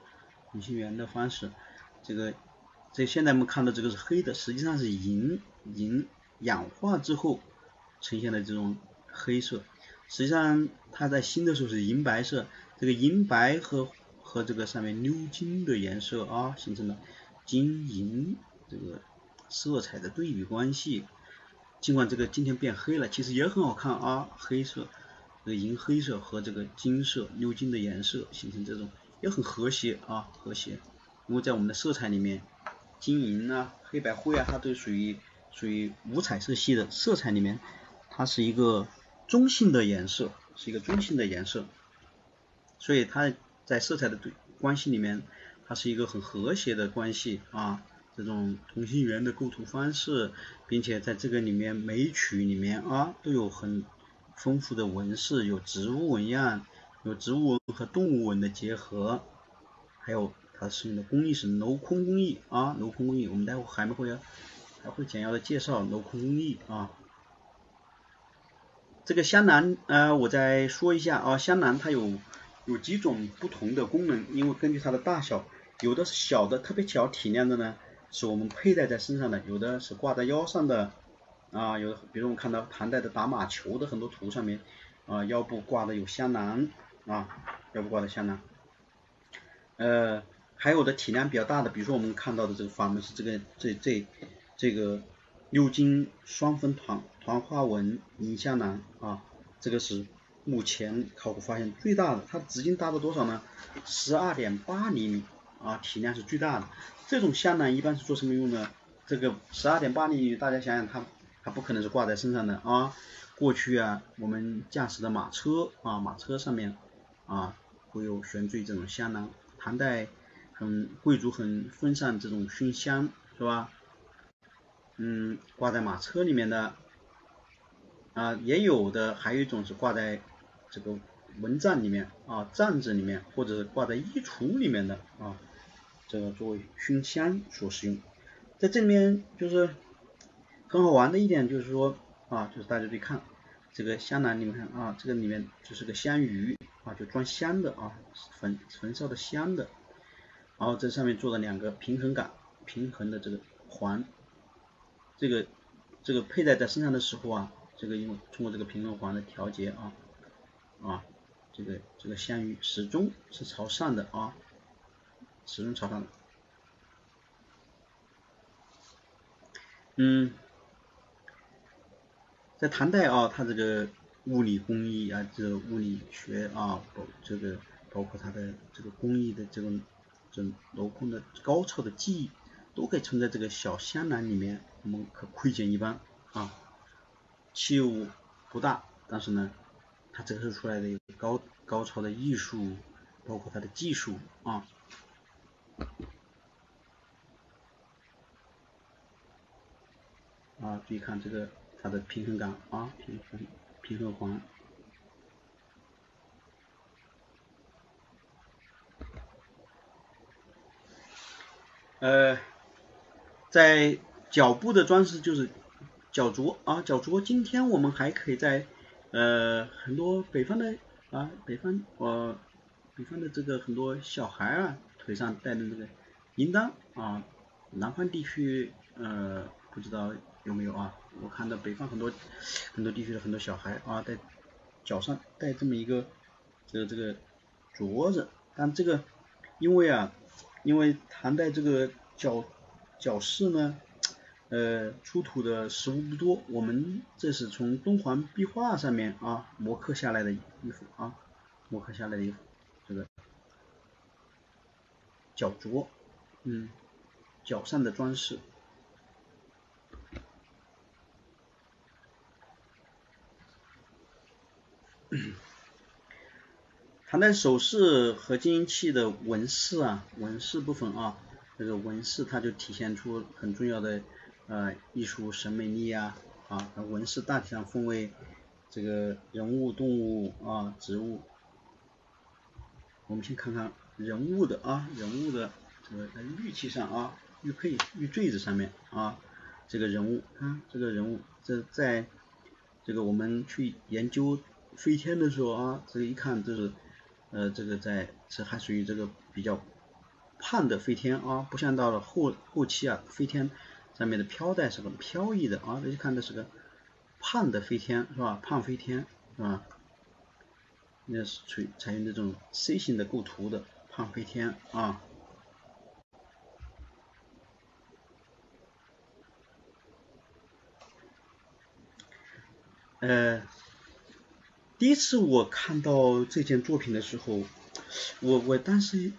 Speaker 1: 这现在我们看到这个是黑的，实际上是银氧化之后呈现的这种黑色。实际上它在新的时候是银白色，这个银白和这个上面鎏金的颜色形成了金银这个色彩的对比关系。尽管这个今天变黑了，其实也很好看黑色这个银黑色和这个金色鎏金的颜色形成这种也很和谐因为在我们的色彩里面，金银黑白灰它都属于五彩色系的色彩里面，它是一个中性的颜色，所以它在色彩的关系里面，它是一个很和谐的关系这种同心圆的构图方式，并且在这个里面每一曲里面都有很丰富的纹饰，有植物纹样，有植物纹和动物纹的结合，还有它使用的工艺是镂空工艺我们待会还会简要的介绍镂空工艺这个香囊我再说一下香囊它有几种不同的功能，因为根据它的大小，有的是小的特别小体量的呢，是我们佩戴在身上的，有的是挂在腰上的有的比如我们看到唐代的打马球的很多图上面腰部挂的有香囊还有的体量比较大的，比如说我们看到的这个法门是这个鎏金双分团花纹银香囊这个是目前考古发现最大的，它的直径大到多少呢？12.8厘米体量是最大的。这种香囊一般是做什么用呢？这个12.8厘米，大家想想它不可能是挂在身上的过去我们驾驶的马车马车上面会有悬坠这种香囊，唐代贵族很奉上这种熏香是吧？挂在马车里面的也有的，还有一种是挂在这个蚊帐里面帐子里面，或者是挂在衣橱里面的这个作为熏香所使用。 在这里面就是很好玩的一点就是说就是大家注意看这个香囊里面这个里面就是个香鱼就装香的焚烧的香的，然后这上面做了2个平衡杆，平衡的这个环，这个佩戴在身上的时候这个因为通过这个平衡环的调节这个香鱼始终是朝上的始终朝上的。在唐代它这个物理工艺这个物理学这个包括它的这个工艺的这镂空的高超的技艺，都可以存在这个小香囊里面，我们可窥见一斑器物不大，但是呢，它折射出来的一个高超的艺术，包括它的技术注意看这个它的平衡杆平衡环。在脚部的装饰就是脚镯脚镯今天我们还可以在很多北方的北方的这个很多小孩腿上戴的那个铃铛南方地区不知道有没有我看到北方很多地区的很多小孩在脚上戴这么一个这个镯子，但这个因为唐代这个角饰呢出土的实物不多，我们这是从敦煌壁画上面摹刻下来的衣服摹刻下来的衣服，这个脚镯脚上的装饰。唐代首饰和金银器的纹饰部分这个纹饰它就体现出很重要的艺术审美力纹饰大体上分为这个人物、动物植物。我们先看看人物的这个在玉器上玉坠子上面这个人物这在这个我们去研究飞天的时候这个一看这是这个这还属于这个比较胖的飞天不像到了后期飞天上面的飘带是很飘逸的这一看这是个胖的飞天是吧？胖飞天是吧？那是采用这种 C 型的构图的胖飞天第一次我看到这件作品的时候，我当时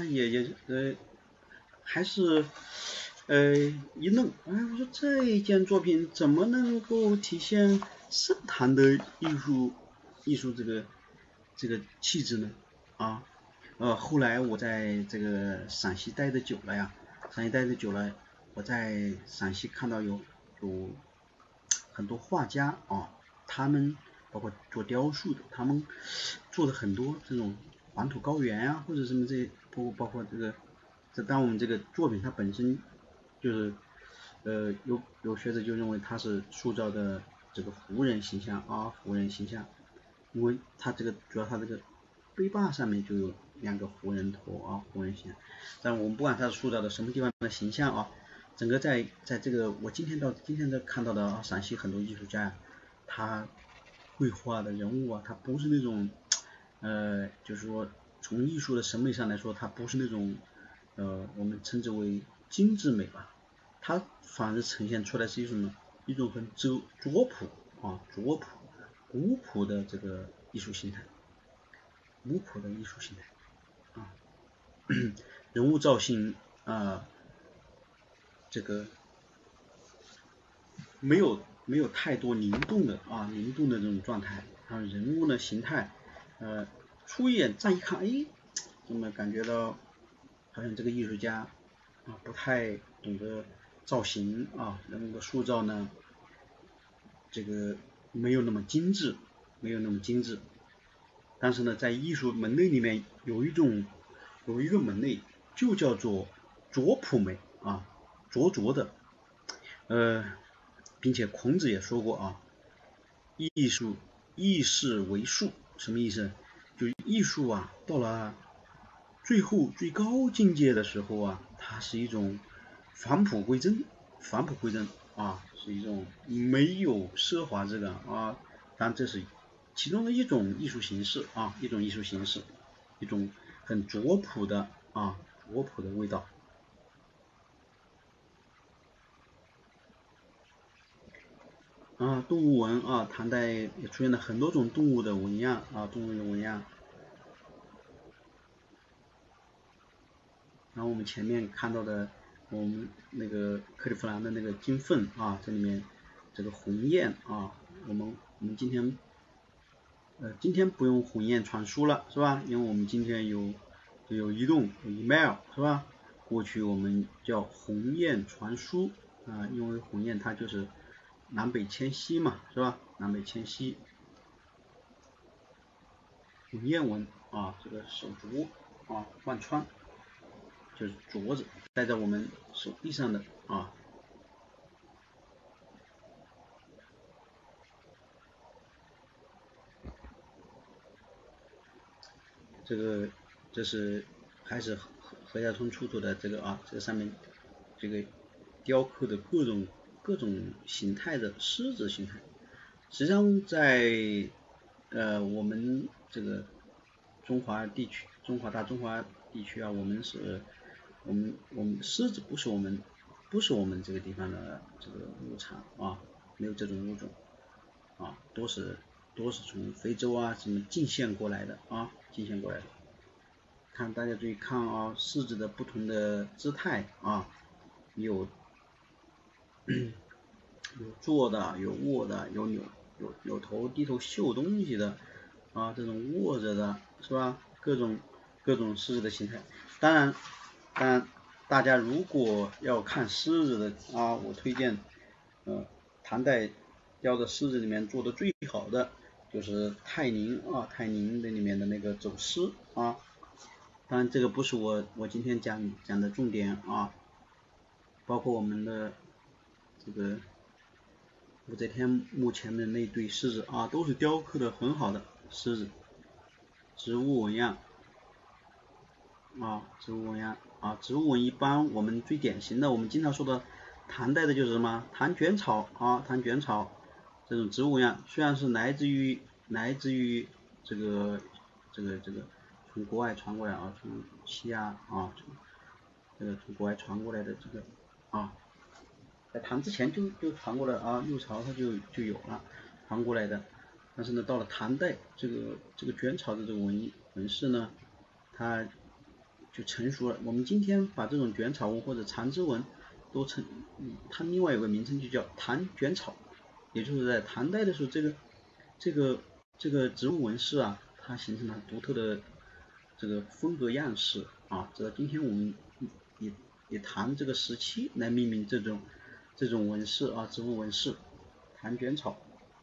Speaker 1: 还是一愣，我说这一件作品怎么能够体现盛唐的艺术这个气质呢后来我在这个陕西待的久了我在陕西看到有很多画家他们包括做雕塑的，他们做的很多这种黄土高原或者什么这些，包括当我们这个作品它本身就是有学者就认为它是塑造的这个胡人形象胡人形象，因为它这个主要它这个杯把上面就有2个胡人头胡人形象，但我们不管它是塑造的什么地方的形象整个在这个我今天看到的陕西很多艺术家他绘画的人物他不是那种就是说从艺术的审美上来说，他不是那种我们称之为精致美吧，它反而呈现出来是一种很拙朴古朴的这个艺术形态，人物造型这个没有太多灵动的这种状态，人物的形态初一眼乍一看怎么感觉到好像这个艺术家不太懂得造型人物的塑造呢这个没有那么精致，但是呢在艺术门类里面有一个门类就叫做拙朴美灼灼的，并且孔子也说过啊，艺事为术，什么意思？就是艺术啊，到了最后最高境界的时候啊，它是一种返璞归真，啊，是一种没有奢华之感啊，当然这是其中的一种艺术形式啊，一种很拙朴的味道。动物纹啊，唐代也出现了很多种动物的纹样啊，然后我们前面看到的，我们那个克利夫兰的那个金凤啊，这里面这个鸿雁啊，我们今天不用鸿雁传书了，是吧？因为我们今天有移动有 email 是吧？过去我们叫鸿雁传书啊，因为鸿雁它就是南北迁徙嘛，是吧？南北迁徙，鸿雁纹啊，这个手镯啊，贯穿就是镯子戴在我们手臂上的啊。这是还是何家村出土的这个啊，这个上面这个雕刻的各种形态的狮子形态。实际上在我们这个中华大中华地区啊，我们狮子不是我们这个地方的这个物产啊，没有这种物种啊，都是从非洲啊什么进献过来的。看大家注意看啊，狮子的不同的姿态啊，有坐的，有卧的，有扭头低头嗅东西的啊，这种卧着的是吧？各种狮子的形态。当然大家如果要看狮子的啊，我推荐唐代雕的狮子里面做的最好的就是泰宁的里面的那个走狮啊。当然这个不是我今天讲的重点啊，包括我们的这个武则天墓前的那对狮子啊，都是雕刻的很好的狮子，植物纹样啊，植物纹一般我们最典型的，我们经常说的唐代的就是什么唐卷草啊，这种植物纹样，虽然是来自于这个从国外传过来啊，从西亚啊，从国外传过来的这个啊，在唐之前就传过来啊，六朝它就有了传过来的，但是呢，到了唐代，这个卷草的这个纹饰呢，它就成熟了。我们今天把这种卷草纹或者缠枝纹它另外有个名称就叫唐卷草，也就是在唐代的时候，这个植物纹饰啊，它形成了独特的这个风格样式啊。直到今天我们以唐这个时期来命名这种纹饰啊，植物纹饰，唐卷草。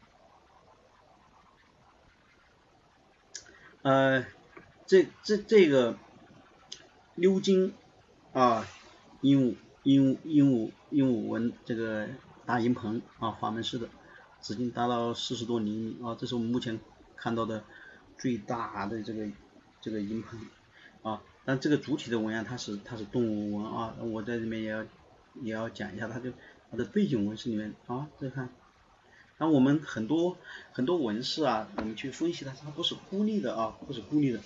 Speaker 1: 这个鎏金啊，鹦鹉纹这个大银盆啊，法门式的，直径达到40多厘米啊，这是我们目前看到的最大的这个银盆啊。但这个主体的纹样它是动物纹啊，我在这边也要讲一下它的背景纹饰里面啊，这看。然后我们很多纹饰啊，我们去分析它不是孤立的啊，不是孤立的。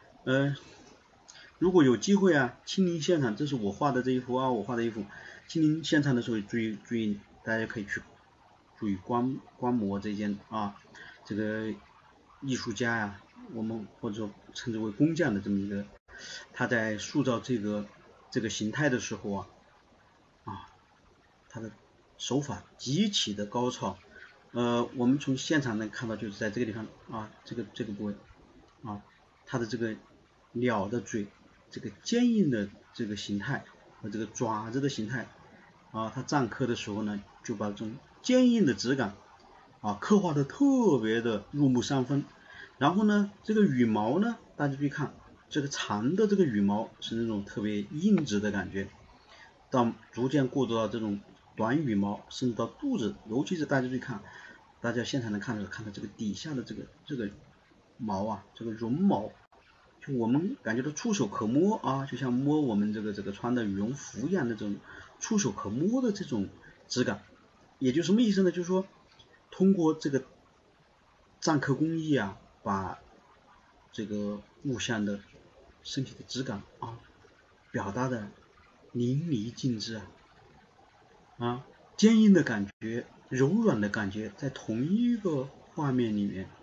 Speaker 1: 如果有机会啊，亲临现场，这是我画的这一幅啊，亲临现场的时候注意，大家可以去注意观摩这件啊，这个艺术家呀，我们或者说称之为工匠的这么一个，他在塑造这个形态的时候啊，他的手法极其的高超。我们从现场能看到，就是在这个地方啊，这个部位啊，它的这个鸟的嘴，这个坚硬的这个形态和这个爪子的形态啊，它绽刻的时候呢，就把这种坚硬的质感啊刻画的特别的入木三分。然后呢，这个羽毛呢，大家注意看，这个长的这个羽毛是那种特别硬质的感觉， 到逐渐过渡到这种短羽毛，甚至到肚子，尤其是大家注意看，大家现在能看到这个底下的这个毛啊，这个绒毛，就我们感觉到触手可摸啊，就像摸我们这个穿的羽绒服一样的这种触手可摸的这种质感。也就什么意思呢？就是说通过这个篆刻工艺啊，把这个物象的身体的质感啊表达的淋漓尽致啊，坚硬的感觉、柔软的感觉，在同一个画面里面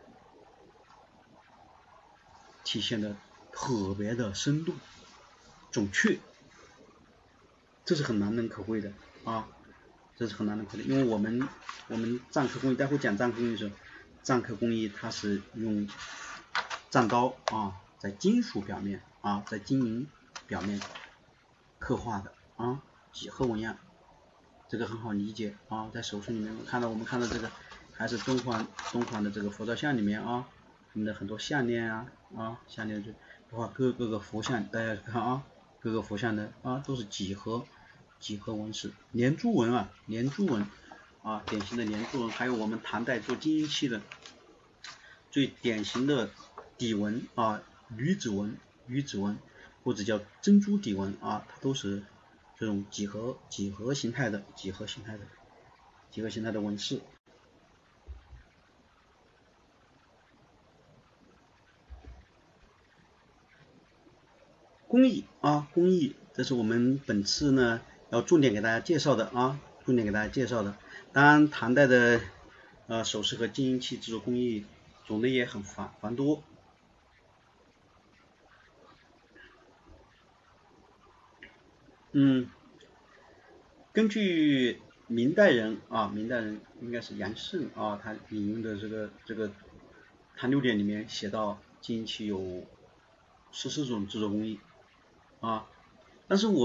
Speaker 1: 体现的特别的生动、准确，这是很难能可贵的啊，这是很难能可贵的。因为我们篆刻工艺，待会讲篆刻工艺的时候，篆刻工艺它是用篆刀啊，在金属表面啊，在金银表面刻画的啊，几何纹样，这个很好理解啊。在手书里面，我们看到这个还是敦煌的这个佛照像里面啊，我们的很多项链项链就画各个佛像，大家看啊，各个佛像的啊都是几何纹饰，连珠纹啊，典型的连珠纹，还有我们唐代做金银器的最典型的底纹啊，鱼子纹或者叫珍珠底纹啊，它都是这种几何形态的纹饰。工艺，这是我们本次呢要重点给大家介绍的啊，当然，唐代的首饰和金银器制作工艺种类也很繁多。根据明代人应该是杨慎啊，他引用的这个唐六典里面写到，金银器有14种制作工艺啊。但是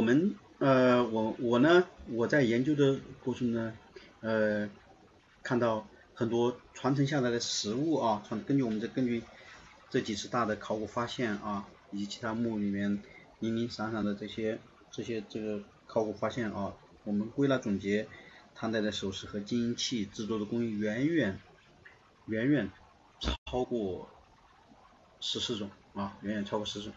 Speaker 1: 我在研究的过程呢，看到很多传承下来的实物啊，根据这几次大的考古发现啊，以及其他墓里面零零散散的这些这个考古发现啊，我们归纳总结，唐代的首饰和金银器制作的工艺远远超过14种啊，远远超过14种。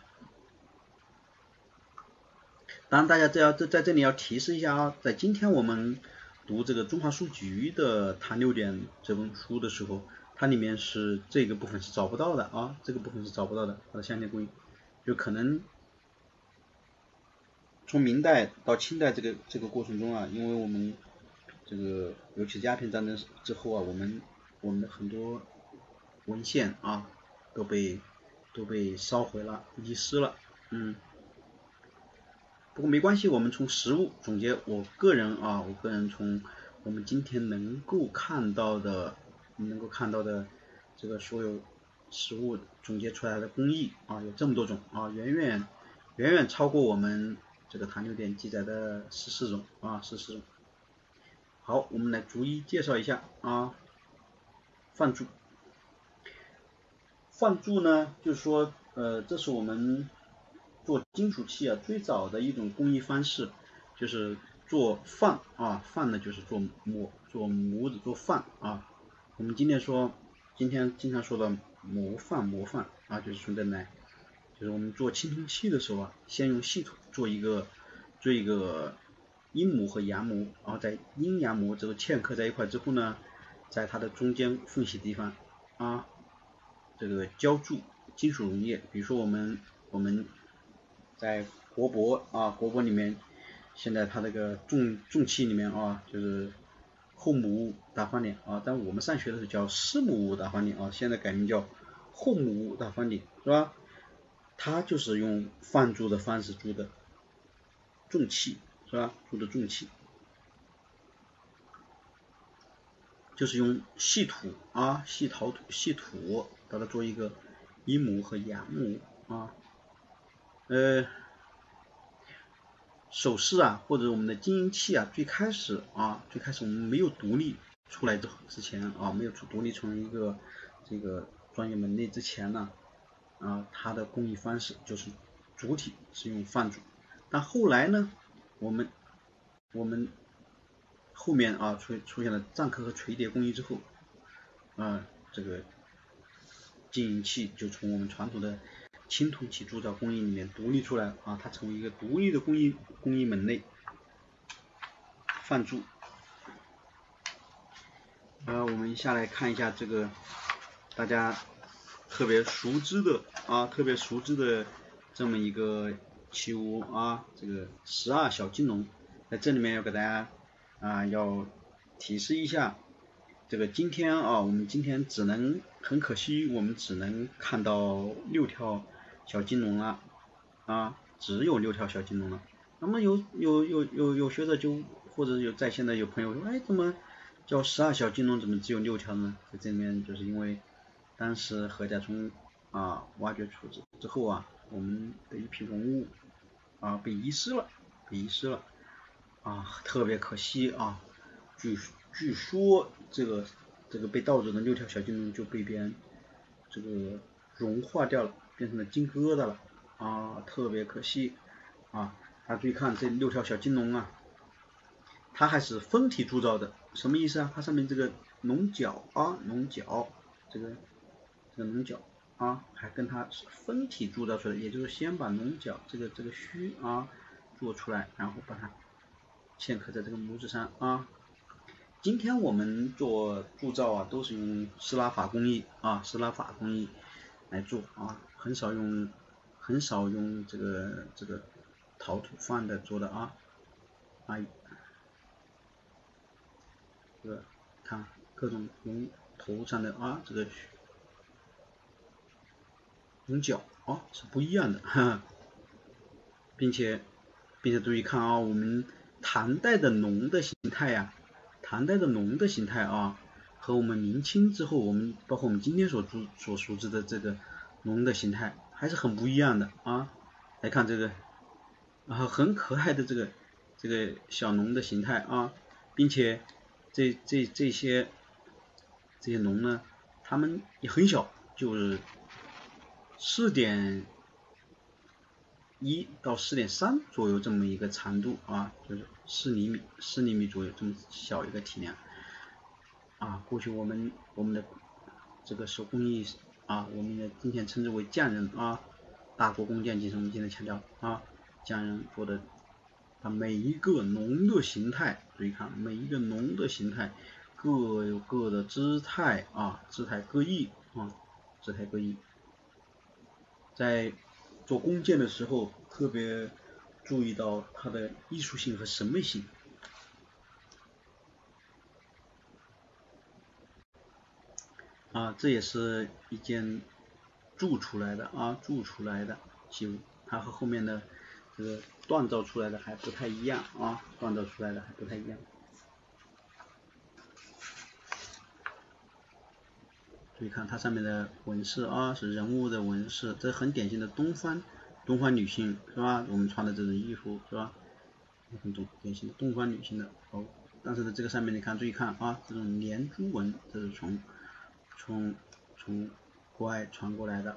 Speaker 1: 当然，大家在这里要提示一下啊，在今天我们读这个中华书局的《唐六典》这本书的时候，它里面是这个部分是找不到的啊，它的镶嵌工艺，就可能从明代到清代这个过程中啊，因为我们这个尤其是鸦片战争之后啊，我们的很多文献啊都被烧毁了、遗失了，不过没关系，我们从实物总结，我个人从我们今天能够看到的这个所有实物总结出来的工艺啊，有这么多种啊，远远超过我们这个唐六典记载的14种啊，14种。好，我们来逐一介绍一下啊，范铸。范铸呢，就是说这是我们做金属器啊最早的一种工艺方式，就是做范啊，范呢就是做模子做范啊。我们今天经常说的模范啊，就是从这来，就是我们做青铜器的时候啊，先用细土做一个阴模和阳模，然后在阴阳模这个嵌刻在一块之后呢，在它的中间缝隙地方啊，这个浇铸金属溶液，比如说我们在国博里面，现在它这个重器里面啊，就是后母戊大翻脸啊，但我们上学的时候叫师母戊大翻脸啊，现在改名叫后母戊大翻脸，是吧？它就是用范铸的方式铸的重器，是吧？铸的重器，就是用细土把它做一个阴模和阳模啊。首饰啊，或者我们的金银器啊，最开始我们没有独立出来之前啊，没有独立成一个这个专业门类之前呢，它的工艺方式就是主体是用范铸，但后来呢，我们我们后面啊出现了篆刻和垂叠工艺之后，这个金银器就从我们传统的青铜器铸造工艺里面独立出来啊，它成为一个独立的工艺门类。范铸，我们下来看一下这个大家特别熟知的这么一个器物啊，这个12小金龙，在这里面要给大家要提示一下，这个今天我们今天很可惜，我们只能看到6条小金龙了只有6条小金龙了。那么有学者或者在线的有朋友说，哎，怎么叫12小金龙，怎么只有6条呢？在这里面就是因为当时何家村挖掘处置之后我们的一批文物被遗失了特别可惜据说这个被盗走的6条小金龙就被别人这个融化掉了，变成了金疙瘩了特别可惜大家注意看这6条小金龙它还是分体铸造的，什么意思它上面这个龙角这个龙角还跟它是分体铸造出来，也就是先把龙角这个须做出来，然后把它嵌刻在这个模子上今天我们做铸造都是用施拉法工艺来做很少用这个陶土放的做的这个看各种龙头上的这个龙角是不一样的并且注意看我们唐代的龙的形态和我们明清之后包括我们今天所熟知的这个龙的形态还是很不一样的来看这个很可爱的这个小龙的形态并且这些龙呢，它们也很小，就是4.1到4.3左右这么一个长度就是4厘米左右这么小一个体量过去我们的这个手工艺我们的今天称之为匠人大国工匠精神，我们现在强调匠人做的每一个龙的形态，注意看每一个龙的形态各有各的姿态姿态各异在做弓箭的时候特别注意到它的艺术性和审美性这也是一件铸出来的器物，它和后面的这个锻造出来的还不太一样注意看它上面的纹饰是人物的纹饰，这很典型的东方女性是吧？我们穿的这种衣服是吧？很典型的东方女性的但是呢，这个上面你看，注意看这种连珠纹，这是从国外传过来的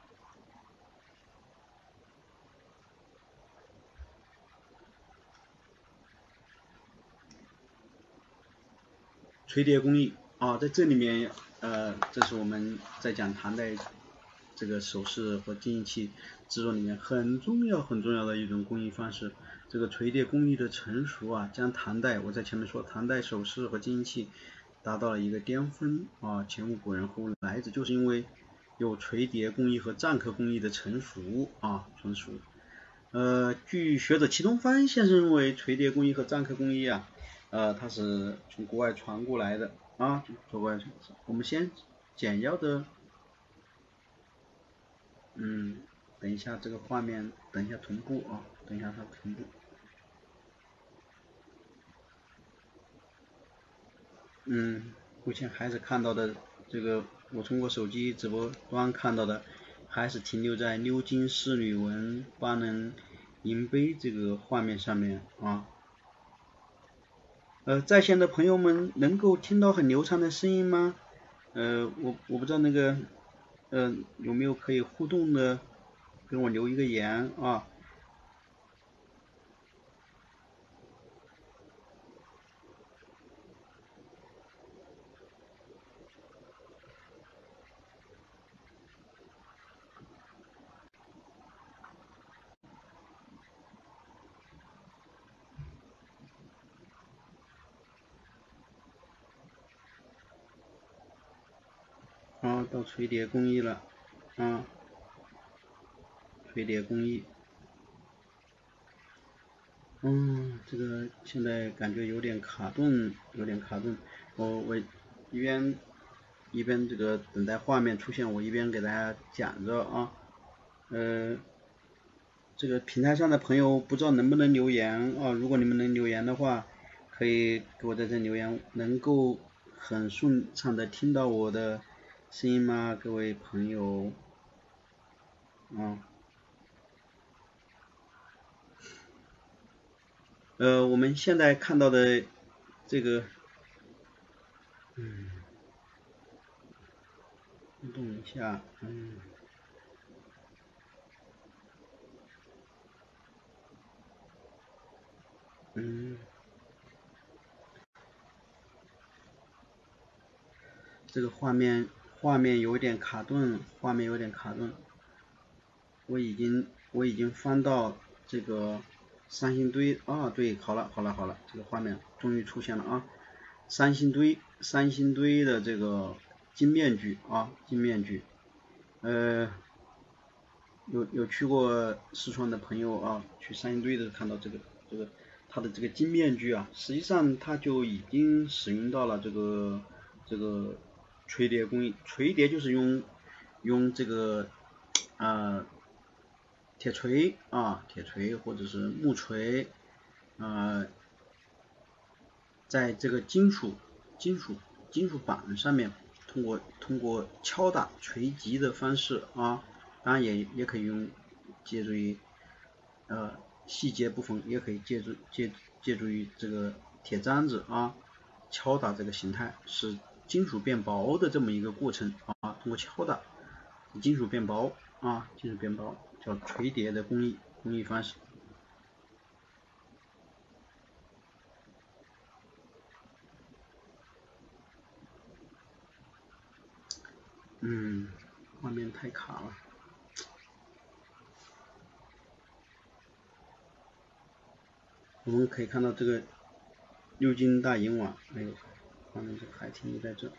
Speaker 1: 垂叠工艺在这里面这是我们在讲唐代这个首饰和金银器制作里面很重要的一种工艺方式。这个垂叠工艺的成熟将唐代，我在前面说唐代首饰和金银器达到了一个巅峰前无古人后无来者，就是因为有垂叠工艺和篆刻工艺的成熟据学者祁东方先生认为，垂叠工艺和篆刻工艺它是从国外传过来的我们先简要的等一下这个画面，等一下同步等一下它同步。目前还是看到的这个，我通过手机直播端看到的，还是停留在鎏金仕女纹巴能银杯这个画面上面在线的朋友们能够听到很流畅的声音吗？我不知道那个有没有可以互动的，跟我留一个言啊，到锤叠工艺了，啊，锤叠工艺，这个现在感觉有点卡顿，有点卡顿，我一边这个等待画面出现，我一边给大家讲着啊，这个平台上的朋友不知道能不能留言啊？如果你们能留言的话，可以给我在这留言，能够很顺畅的听到我的声音吗？各位朋友，啊，我们现在看到的这个，互动一下，嗯，这个画面有点卡顿，画面有点卡顿。我已经翻到这个三星堆啊，对，好了，这个画面终于出现了啊，三星堆的这个金面具啊，金面具，有去过四川的朋友啊，去三星堆的看到这个它的这个金面具啊，实际上它就已经使用到了这个锤叠工艺，锤叠就是用这个铁锤或者是木锤，呃，在这个金属金属板上面，通过敲打锤击的方式啊，当然也可以借助于细节部分，也可以借助于这个铁砧子啊，敲打这个形态，使金属变薄的这么一个过程啊，通过敲打金属变薄啊，金属变薄叫锤叠的工艺方式。画面太卡了。我们可以看到这个六金大银碗，哎呦，画面就还停留在这。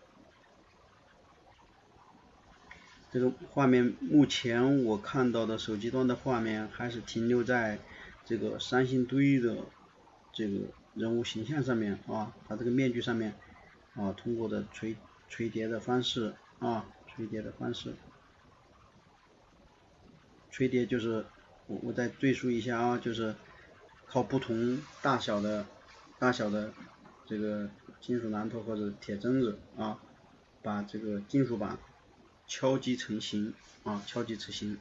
Speaker 1: 这个画面目前我看到的手机端的画面还是停留在这个三星堆的这个人物形象上面啊，它这个面具上面啊，通过的锤叠的方式啊，锤叠的方式，锤叠就是我再赘述一下啊，就是靠不同大小的这个金属榔头或者铁针子啊，把这个金属板敲击成型啊，敲击成型。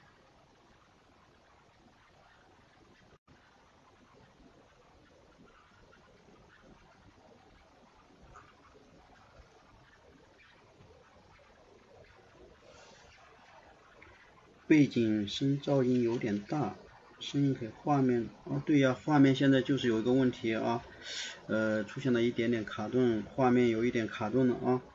Speaker 1: 背景声噪音有点大，声音可以画面对呀，画面现在就是有一个问题啊，出现了一点点卡顿，画面有一点卡顿了啊，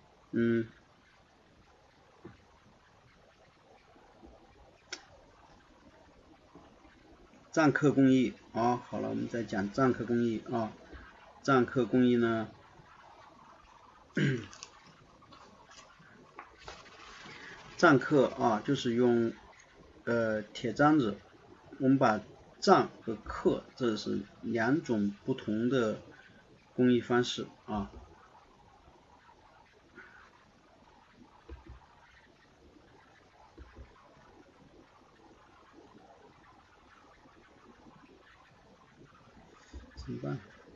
Speaker 1: 篆刻工艺啊，好了，我们再讲篆刻工艺啊，篆刻工艺呢，篆刻啊就是用铁砧子，我们把篆和刻这是两种不同的工艺方式啊。怎么办？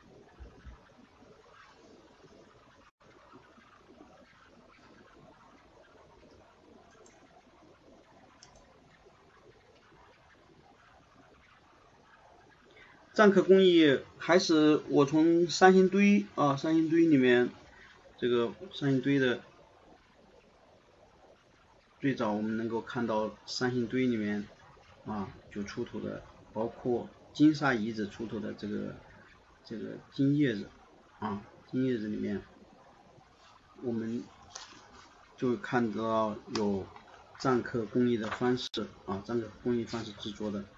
Speaker 1: 篆刻工艺还是我从三星堆啊，三星堆里面这个三星堆的最早我们能够看到三星堆里面啊就出土的，包括金沙遗址出土的这个金叶子啊，金叶子里面我们就看到有篆刻工艺的方式啊，篆刻工艺方式制作的。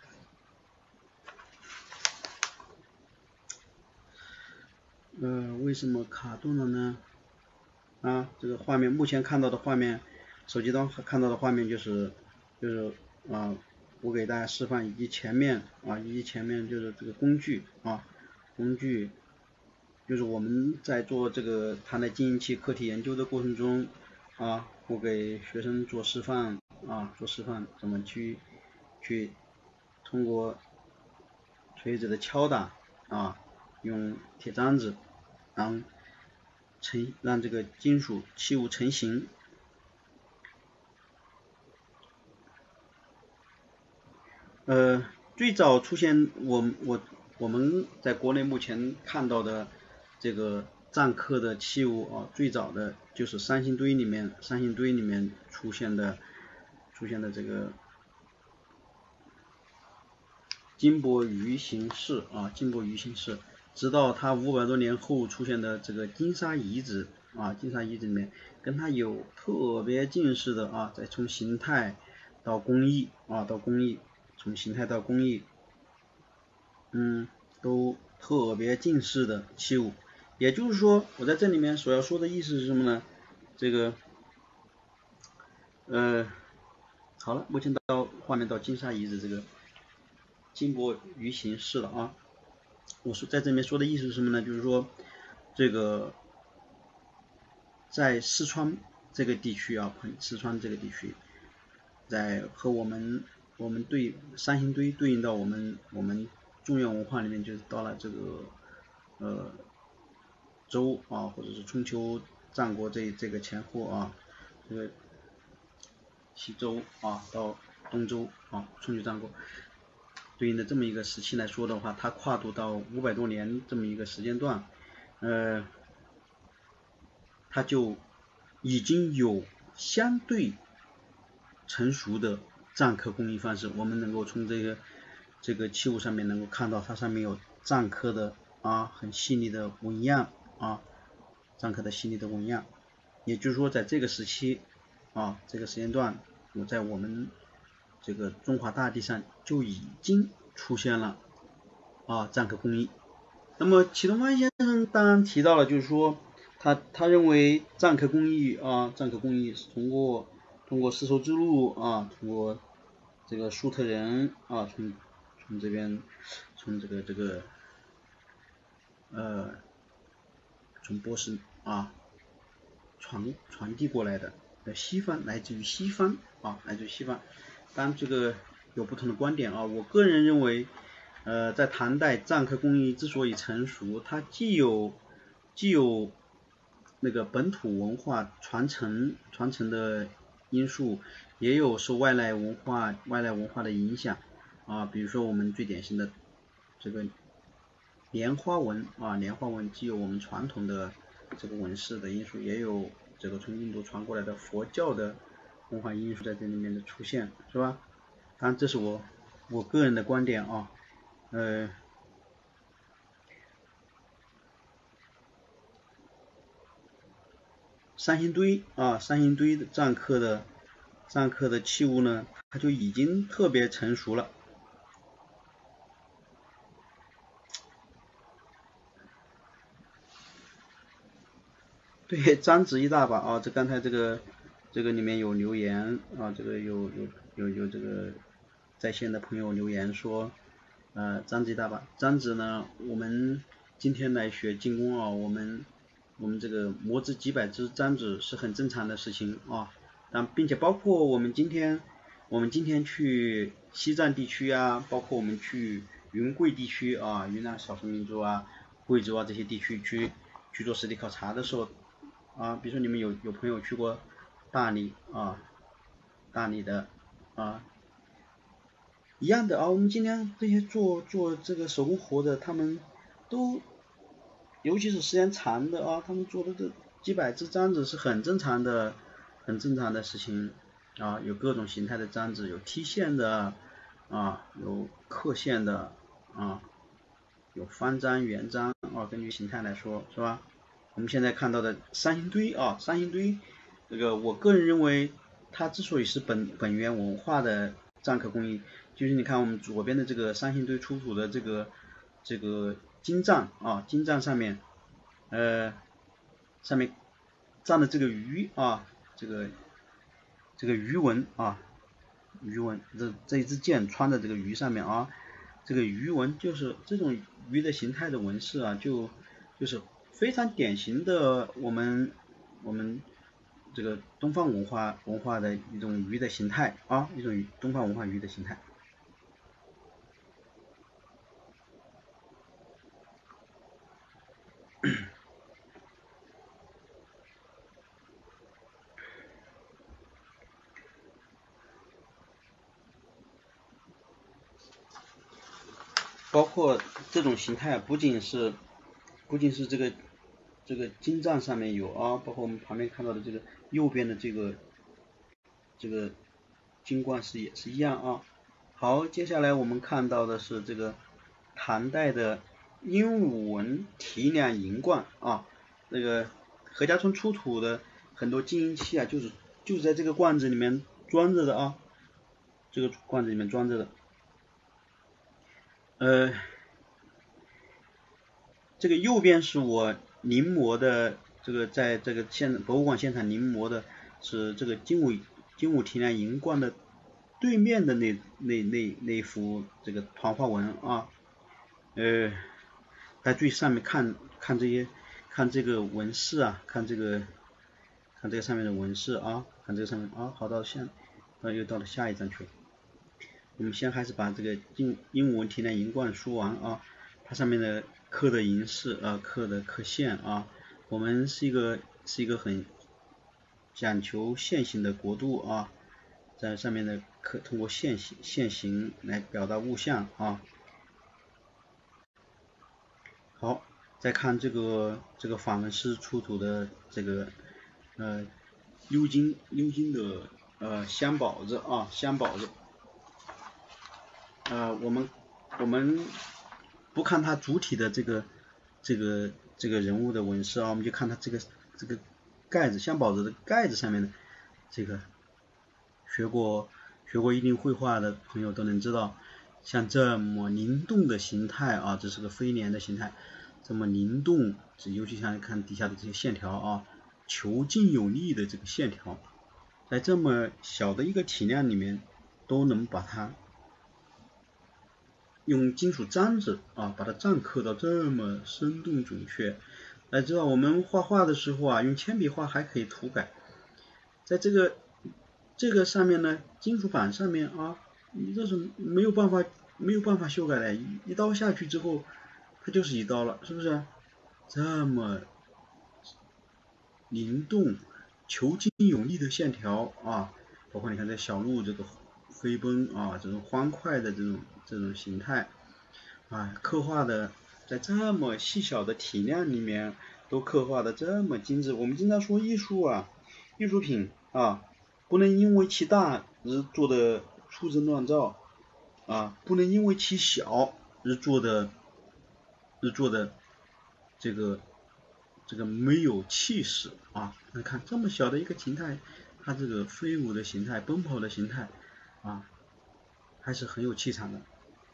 Speaker 1: 为什么卡顿了呢？ 啊，这个画面目前看到的画面，手机端看到的画面就是我给大家示范，以及前面就是这个工具工具就是我们在做这个唐代金银器课题研究的过程中我给学生做示范怎么去通过锤子的敲打用铁砧子让这个金属器物成型。最早出现我们在国内目前看到的这个篆刻的器物最早的就是三星堆里面出现的这个金钵盂形式直到它500多年后出现的这个金沙遗址里面跟它有特别近似的再从形态到工艺从形态到工艺都特别近似的器物。也就是说，我在这里面所要说的意思是什么呢？这个好了，目前画面到金沙遗址这个金钵盂形式了我在这里面说的意思是什么呢？就是说这个在四川这个地区在和我们对三星堆对应到我们中原文化里面，就是到了这个周或者是春秋战国这个前后这个西周到东周春秋战国对应的这么一个时期来说的话，它跨度到500多年这么一个时间段，它就已经有相对成熟的篆刻工艺方式。我们能够从这个器物上面能够看到它上面有篆刻的很细腻的纹样也就是说在这个时期这个时间段，在我们这个中华大地上就已经出现了篆刻工艺。那么祁同方先生当然提到了，就是说他认为篆刻工艺是通过丝绸之路通过这个粟特人从这边从这个从波斯传递过来的，来自于西方。当然这个有不同的观点我个人认为在唐代篆刻工艺之所以成熟，它既有那个本土文化传承的因素，也有受外来文化的影响比如说我们最典型的这个莲花纹既有我们传统的这个纹饰的因素，也有这个从印度传过来的佛教的文化因素在这里面的出现，是吧？当然这是我个人的观点三星堆的篆刻的器物呢，它就已经特别成熟了。对，张纸一大把这刚才这个里面有留言这个有这个在线的朋友留言说张纸一大把。张纸呢，我们今天来学精工我们这个磨制几百支张纸是很正常的事情并且包括我们今天去西藏地区包括我们去云贵地区云南少数民族贵州这些地区去做实地考察的时候比如说你们有朋友去过大理的一样的我们今天这些做这个手工活的，他们都尤其是时间长的他们做的这几百支簪子是很正常的事情有各种形态的簪子，有踢线的有刻线的有方簪圆簪根据形态来说，是吧？我们现在看到的三星堆这个我个人认为它之所以是本源文化的篆刻工艺，就是你看我们左边的这个三星堆出土的这个金杖金杖上面站的这个鱼啊，这个鱼纹啊，鱼纹这一支箭穿在这个鱼上面啊，这个鱼纹就是这种鱼的形态的纹饰啊，就是非常典型的我们这个东方文化的一种鱼的形态啊，一种东方文化鱼的形态。包括这种形态不仅是这个金杖上面有啊，包括我们旁边看到的这个右边的这个金冠石也是一样啊。好，接下来我们看到的是这个唐代的鹦鹉纹提梁银冠啊，那个何家村出土的很多金银器啊，就是在这个罐子里面装着的啊，这个罐子里面装着的。这个右边是我临摹的，这个在这个博物馆现场临摹的是这个金武提梁银冠的对面的那幅这个团花纹啊，在最上面看这个纹饰啊，看这个上面的纹饰啊，看这个上面啊，好到又到了下一张去了。我们先还是把这个鹦鹉纹提梁银冠说完啊，它上面的刻的银饰啊，刻线啊，我们是一个很讲求线形的国度啊，在上面的通过线形来表达物象啊。好，再看这个法门师出土的这个鎏金的香宝子啊，香宝子。我们不看它主体的这个人物的纹饰啊，我们就看它这个盖子，香宝子的盖子上面的这个，学过一定绘画的朋友都能知道，像这么灵动的形态啊，这是个飞廉的形态，这么灵动，尤其像看底下的这些线条啊，遒劲有力的这个线条，在这么小的一个体量里面都能把它用金属簪子啊，把它篆刻到这么生动准确。大家知道我们画画的时候啊，用铅笔画还可以涂改，在这个上面呢，金属板上面啊，你这是没有办法修改的，一刀下去之后，它就是一刀了，是不是？这么灵动、遒劲有力的线条啊，包括你看这小鹿这个飞奔啊，这种欢快的这种形态啊，刻画的在这么细小的体量里面都刻画的这么精致。我们经常说艺术啊，艺术品啊，不能因为其大而做的粗制乱造啊，不能因为其小而做的这个没有气势啊！你看这么小的一个形态，它这个飞舞的形态、奔跑的形态啊，还是很有气场的。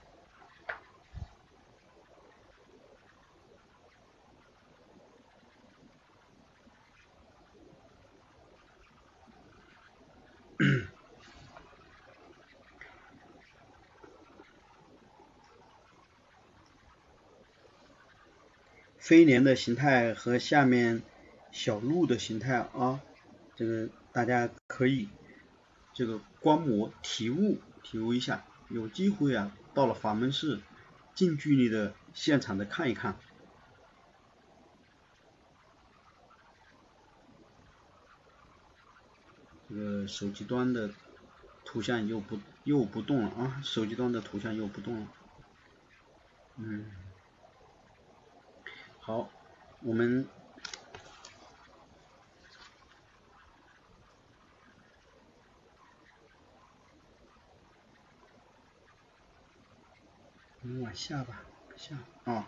Speaker 1: 飞廉的形态和下面小鹿的形态啊，这个大家可以这个观摩体悟一下，有机会啊到了法门寺近距离的现场的看一看。这个手机端的图像又不动了啊，手机端的图像又不动了。好，我们往下吧，下啊。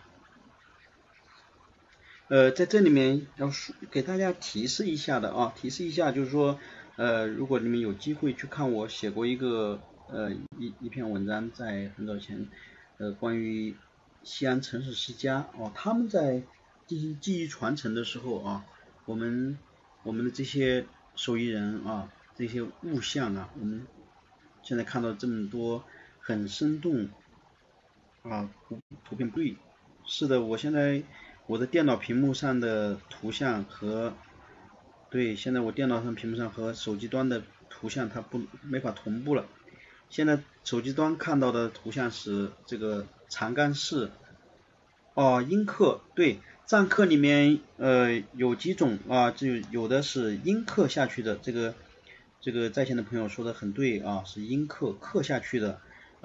Speaker 1: 在这里面要给大家提示一下的啊，提示一下就是说，如果你们有机会去看我写过一个一篇文章，在很早前，关于西安陈氏世家哦，他们在进行技艺传承的时候啊，我们我们的这些手艺人啊，这些物象啊，我们现在看到这么多很生动啊，图片不对，是的，我现在我的电脑屏幕上的图像和对，现在我电脑上屏幕上和手机端的图像它没法同步了。现在手机端看到的图像是这个长干式哦，阴刻对，篆刻里面有几种啊，就有的是阴刻下去的，这个在线的朋友说的很对啊，是阴刻下去的，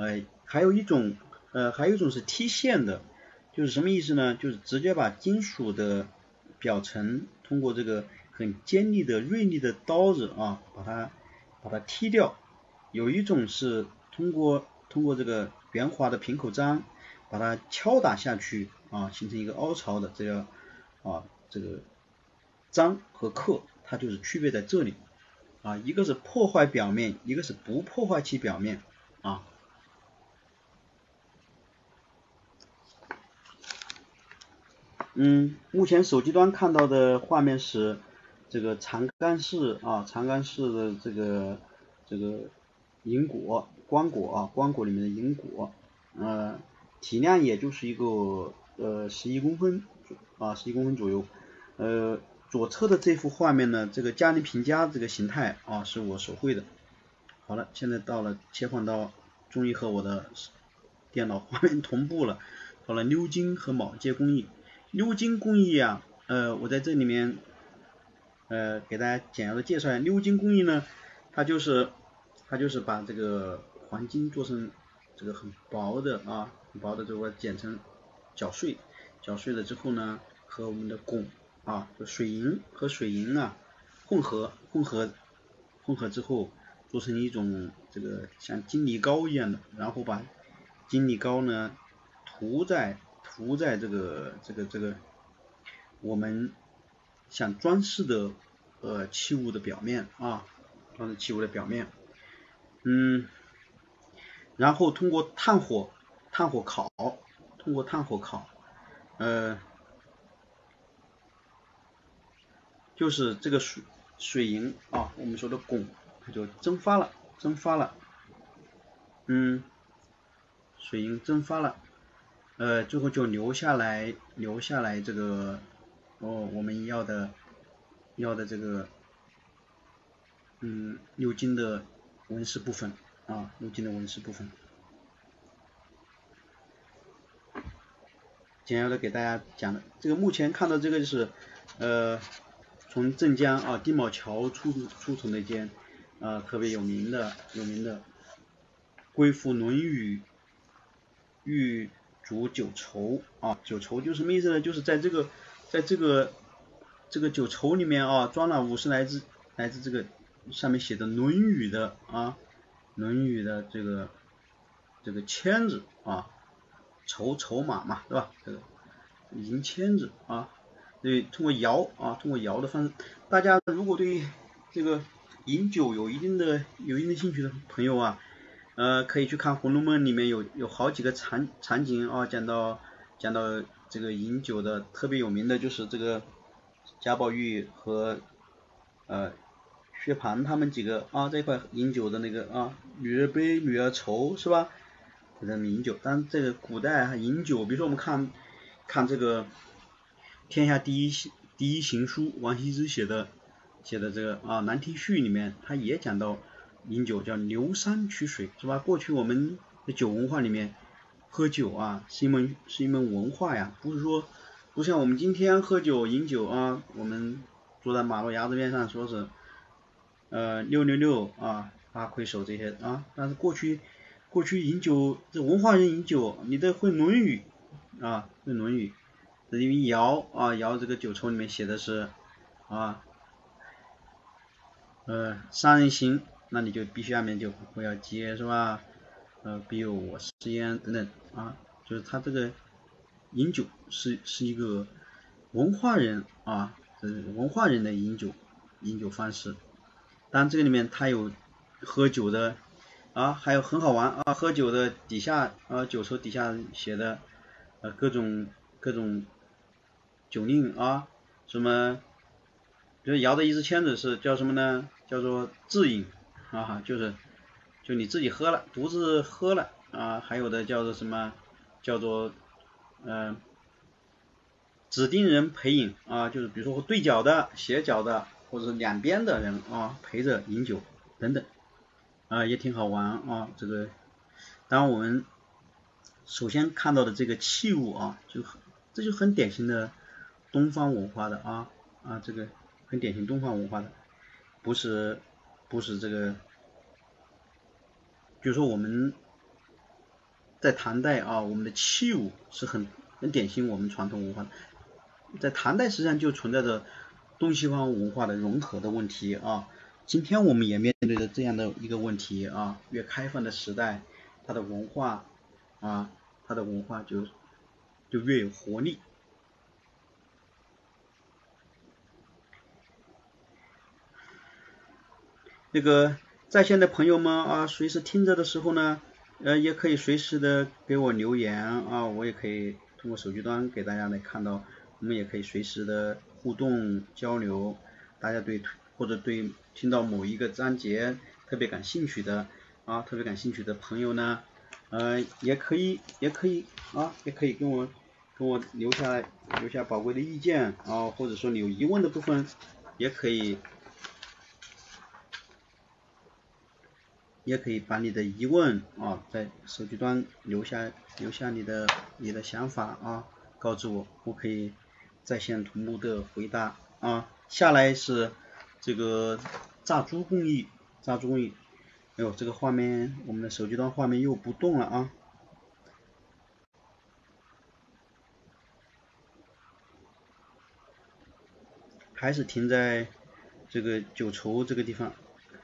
Speaker 1: 还有一种是踢线的，就是什么意思呢？就是直接把金属的表层通过这个很尖利的锐利的刀子啊，把它踢掉。有一种是通过这个圆滑的平口章把它敲打下去啊，形成一个凹槽的，这个章和刻，它就是区别在这里啊，一个是破坏表面，一个是不破坏其表面啊。目前手机端看到的画面是这个长干式啊，长干式的这个银果光果啊，光果里面的银果，体量也就是一个11公分啊，11公分左右。左侧的这幅画面呢，这个嘉陵平家这个形态啊，是我手绘的。好了，现在切换到，终于和我的电脑画面同步了。到了鎏金和铆接工艺。鎏金工艺啊，我在这里面给大家简要的介绍一下。鎏金工艺呢，它就是把这个黄金做成这个很薄的啊，很薄的这个剪成搅碎，搅碎了之后呢，和我们的汞啊，水银啊混合之后，做成一种这个像精力膏一样的，然后把精力膏呢涂在这个我们想装饰的器物的表面啊，装饰器物的表面，然后通过炭火烤，就是这个水银啊，我们说的汞，它就蒸发了，水银蒸发了，最后就留下来这个我们要的这个鎏金的纹饰部分啊，鎏金的纹饰部分。简要的给大家讲的，这个目前看到这个就是从镇江啊丁卯桥出土那件特别有名的龟负《论语》玉煮酒畴啊，酒畴就是什么意思呢？就是在这个酒畴里面啊，装了50来自这个上面写的《论语》的啊，《论语》的这个签子啊，筹码嘛，对吧？这个银签子啊，对，通过窑的方式，大家如果对这个饮酒有一定的兴趣的朋友啊，可以去看《红楼梦》里面有好几个场景啊，讲到这个饮酒的，特别有名的就是这个贾宝玉和薛蟠他们几个啊在一块饮酒的那个啊，女儿悲女儿愁是吧？这个饮酒，但这个古代饮酒，比如说我们看这个天下第一行书王羲之写的这个《兰亭序》里面，他也讲到饮酒叫流觞曲水，是吧？过去我们的酒文化里面，喝酒啊是一门文化呀，不像我们今天喝酒饮酒啊，我们坐在马路牙子边上说是666啊8魁首这些啊，但是过去饮酒，这文化人饮酒，你得会《论语》啊，会《论语》，这因为尧这个酒畴里面写的是三人行，那你就必须下面就不要接是吧？必有我师焉等等啊，就是他这个饮酒是一个文化人啊，这是文化人的饮酒方式。当然这个里面它有喝酒的还有很好玩啊，喝酒的底下酒畴底下写的各种酒令啊，什么就是摇的一支签子是叫什么呢？叫做自饮啊，就你自己喝了，独自喝了啊，还有的叫做什么？叫做指定人陪饮啊，就是比如说对角的、斜角的，或者是两边的人啊陪着饮酒等等啊，也挺好玩啊。这个当然我们首先看到的这个器物啊，这就很典型的东方文化的这个很典型东方文化的，不是这个，就是说我们在唐代啊，我们的器物是很典型我们传统文化的，在唐代实际上就存在着东西方文化的融合的问题啊。今天我们也面对着这样的一个问题啊，越开放的时代，它的文化啊，它的文化就越有活力。那个在线的朋友们啊，随时听着的时候呢，也可以随时的给我留言啊，我也可以通过手机端给大家来看到，我们也可以随时的互动交流，大家或者对听到某一个章节特别感兴趣的朋友呢，也可以跟我留下宝贵的意见啊，或者说你有疑问的部分，也可以把你的疑问啊在手机端留下你的想法啊，告知我，我可以在线同步的回答啊。下来是这个炸猪工艺，哎呦，这个画面我们的手机端画面又不动了啊，还是停在这个酒筹这个地方。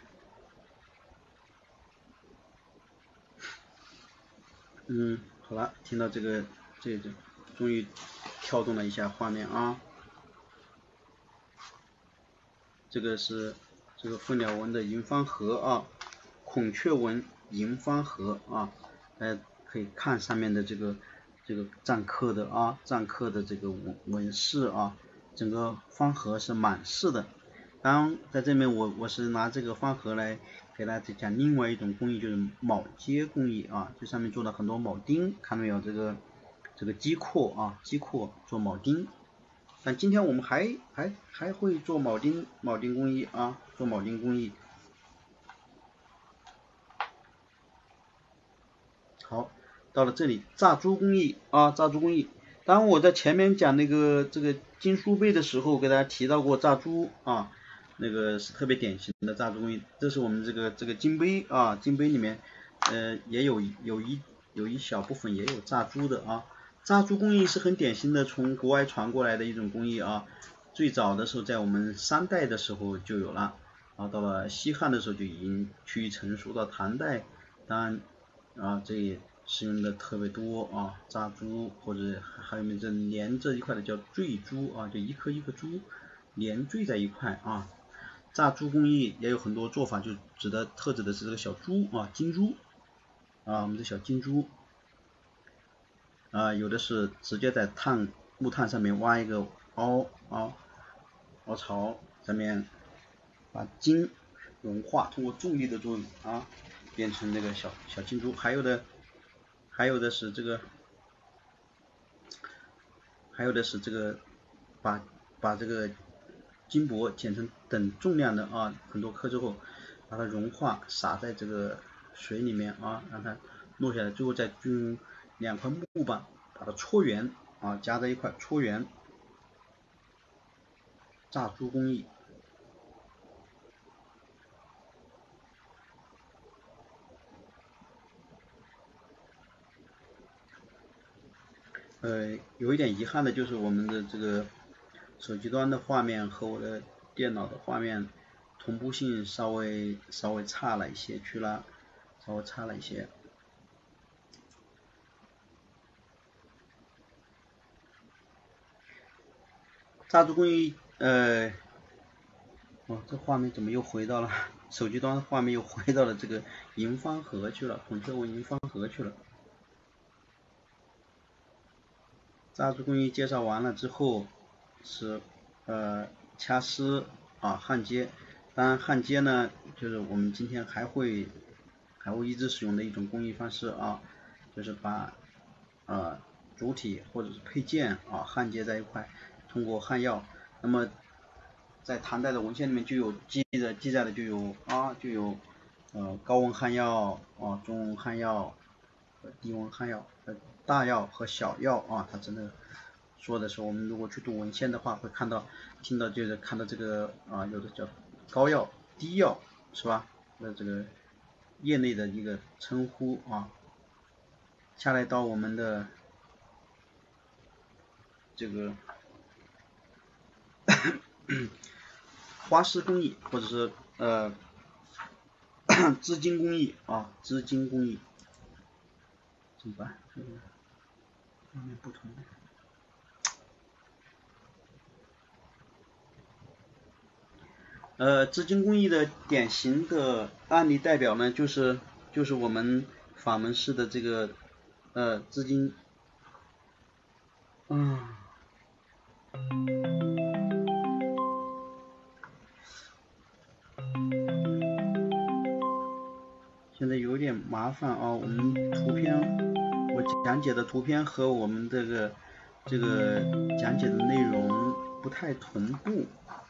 Speaker 1: 好了，听到这个终于跳动了一下画面啊。这个是这个蜂鸟纹的银方盒啊，孔雀纹银方盒啊，大家可以看上面的这个篆刻的这个纹饰啊，整个方盒是满式的。当然在这边我是拿这个方盒来给大家讲另外一种工艺，就是铆接工艺啊，这上面做了很多铆钉，看到没有？这个击阔做铆钉。但今天我们还会做铆钉工艺啊，做铆钉工艺。好，到了这里炸猪工艺啊，炸猪工艺。当然我在前面讲这个金书杯的时候，给大家提到过炸猪啊，那个是特别典型的炸猪工艺。这是我们这个金杯啊，金杯里面也有一小部分也有炸猪的啊。炸猪工艺是很典型的从国外传过来的一种工艺啊，最早的时候在我们商代的时候就有了，然后到了西汉的时候就已经趋于成熟，到唐代当然这也使用的特别多啊，炸猪或者还有这连着一块的叫坠猪啊，就一颗一颗珠连缀在一块啊。炸猪工艺也有很多做法，就特指的是这个小猪啊，金猪啊，我们的小金猪。有的是直接在木炭上面挖一个凹槽，上面把金融化，通过重力的作用啊，变成那个小金珠。还有的是这个，把这个金箔剪成等重量的啊，很多颗之后，把它融化，撒在这个水里面啊，让它落下来，最后再用2块木板把它搓圆啊，夹在一块搓圆。炸猪工艺。有一点遗憾的就是我们的这个手机端的画面和我的电脑的画面同步性稍微差了一些，炸猪工艺，这画面怎么又回到了手机端的画面，又回到了这个银方盒去了，孔雀纹银方盒去了。炸猪工艺介绍完了之后是掐丝啊，焊接。当然焊接呢，就是我们今天还会一直使用的一种工艺方式啊，就是把主体或者是配件啊焊接在一块，通过焊药。那么在唐代的文献里面就有记载的就有高温焊药啊、中温焊药、低温焊药、大药和小药啊，它真的说的是，我们如果去读文献的话，会看到就是看到这个有的叫高药、低药是吧？那这个业内的一个称呼啊。下来到我们的这个花丝工艺，或者是织金工艺啊，织金工艺怎么办？这个方面不同。织金工艺的典型的案例代表呢，就是我们法门寺的这个织金，现在有点麻烦啊，我们图片我讲解的图片和我们这个讲解的内容不太同步。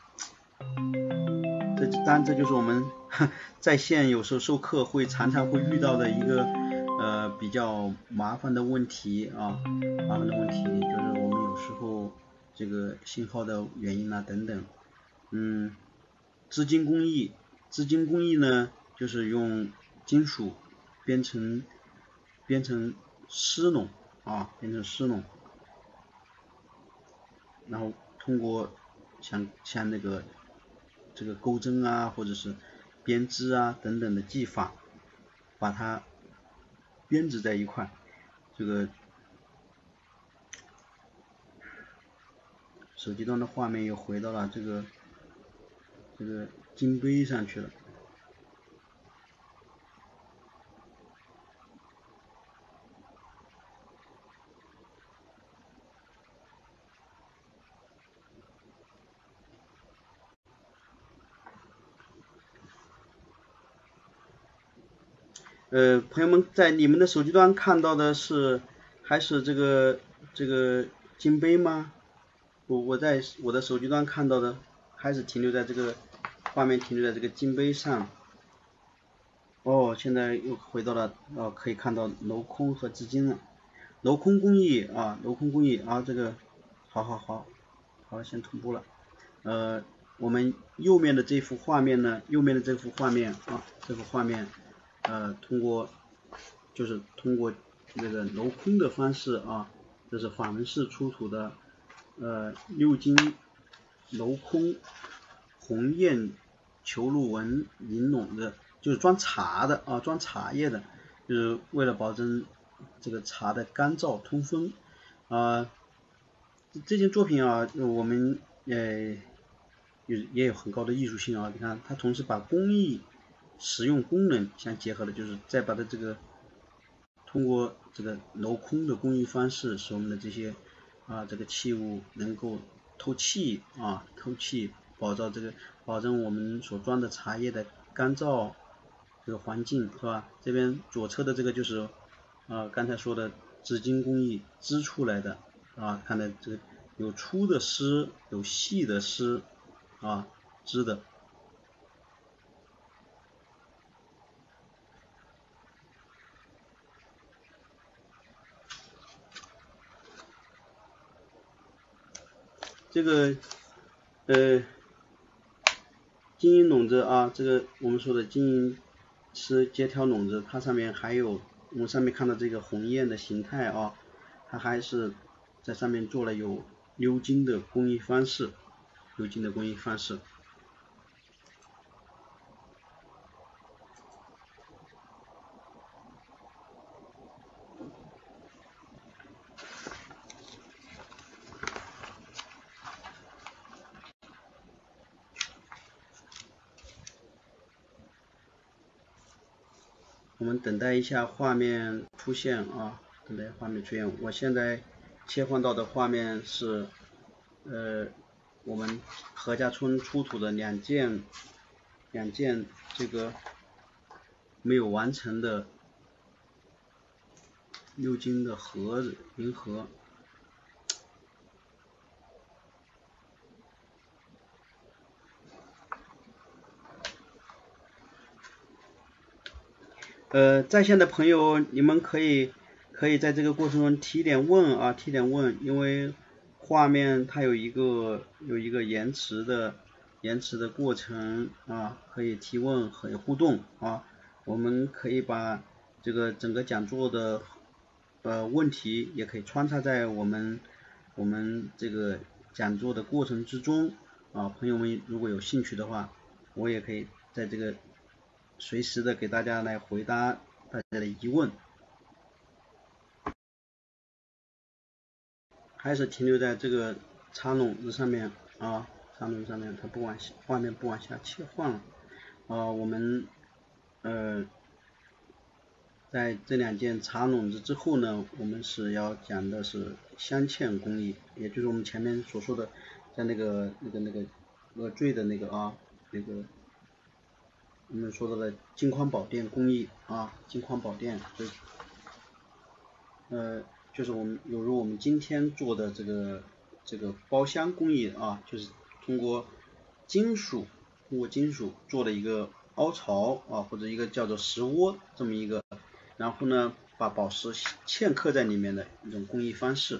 Speaker 1: 当然这就是我们在线有时候授课常常会遇到的一个比较麻烦的问题啊，就是我们有时候这个信号的原因等等。织金工艺呢，就是用金属编成丝绒啊，然后通过像那个这个钩针啊，或者是编织啊等等的技法，把它编织在一块。这个手机端的画面又回到了这个金杯上去了。朋友们在你们的手机端看到的是还是这个金杯吗？我在我的手机端看到的还是停留在这个画面，停留在这个金杯上。现在又回到了可以看到镂空和织金了。镂空工艺啊，这个好，先同步了。我们右面的这幅画面呢，这幅画面通过这个镂空的方式啊，这是法门寺出土的鎏金镂空红焰球露纹银笼子，就是装茶的啊，装茶叶的，就是为了保证这个茶的干燥通风这件作品啊，我们也有很高的艺术性啊。你看，它同时把工艺实用功能相结合的，就是再把它这个通过这个镂空的工艺方式，使我们的这些这个器物能够透气，保证我们所装的茶叶的干燥这个环境，是吧？这边左侧的这个就是刚才说的织金工艺织出来的看到这个有粗的丝，有细的丝织的。这个金银笼子啊，这个我们说的金银丝接条笼子，它上面还有我们上面看到这个鸿雁的形态它还是在上面做了有鎏金的工艺方式，我们等待一下画面出现我现在切换到的画面是我们何家村出土的两件这个没有完成的鎏金的盒子，银盒。在线的朋友，你们可以在这个过程中提点问啊，提点问，因为画面它有一个延迟的过程啊，可以提问，可以互动啊。我们可以把这个整个讲座的问题也可以穿插在我们这个讲座的过程之中啊。朋友们如果有兴趣的话，我也可以在这个随时的给大家来回答大家的疑问，还是停留在这个插笼子上面啊，插笼子上面，它画面不往下切换了啊。我们在这两件茶笼子之后呢，我们是要讲的是镶嵌工艺，也就是我们前面所说的，在那个坠的那个啊，我们说到的金框宝殿工艺啊，金框宝殿，就是有如我们今天做的这个包厢工艺啊，就是通过金属做的一个凹槽啊，或者一个叫做石窝这么一个，然后呢把宝石嵌刻在里面的一种工艺方式。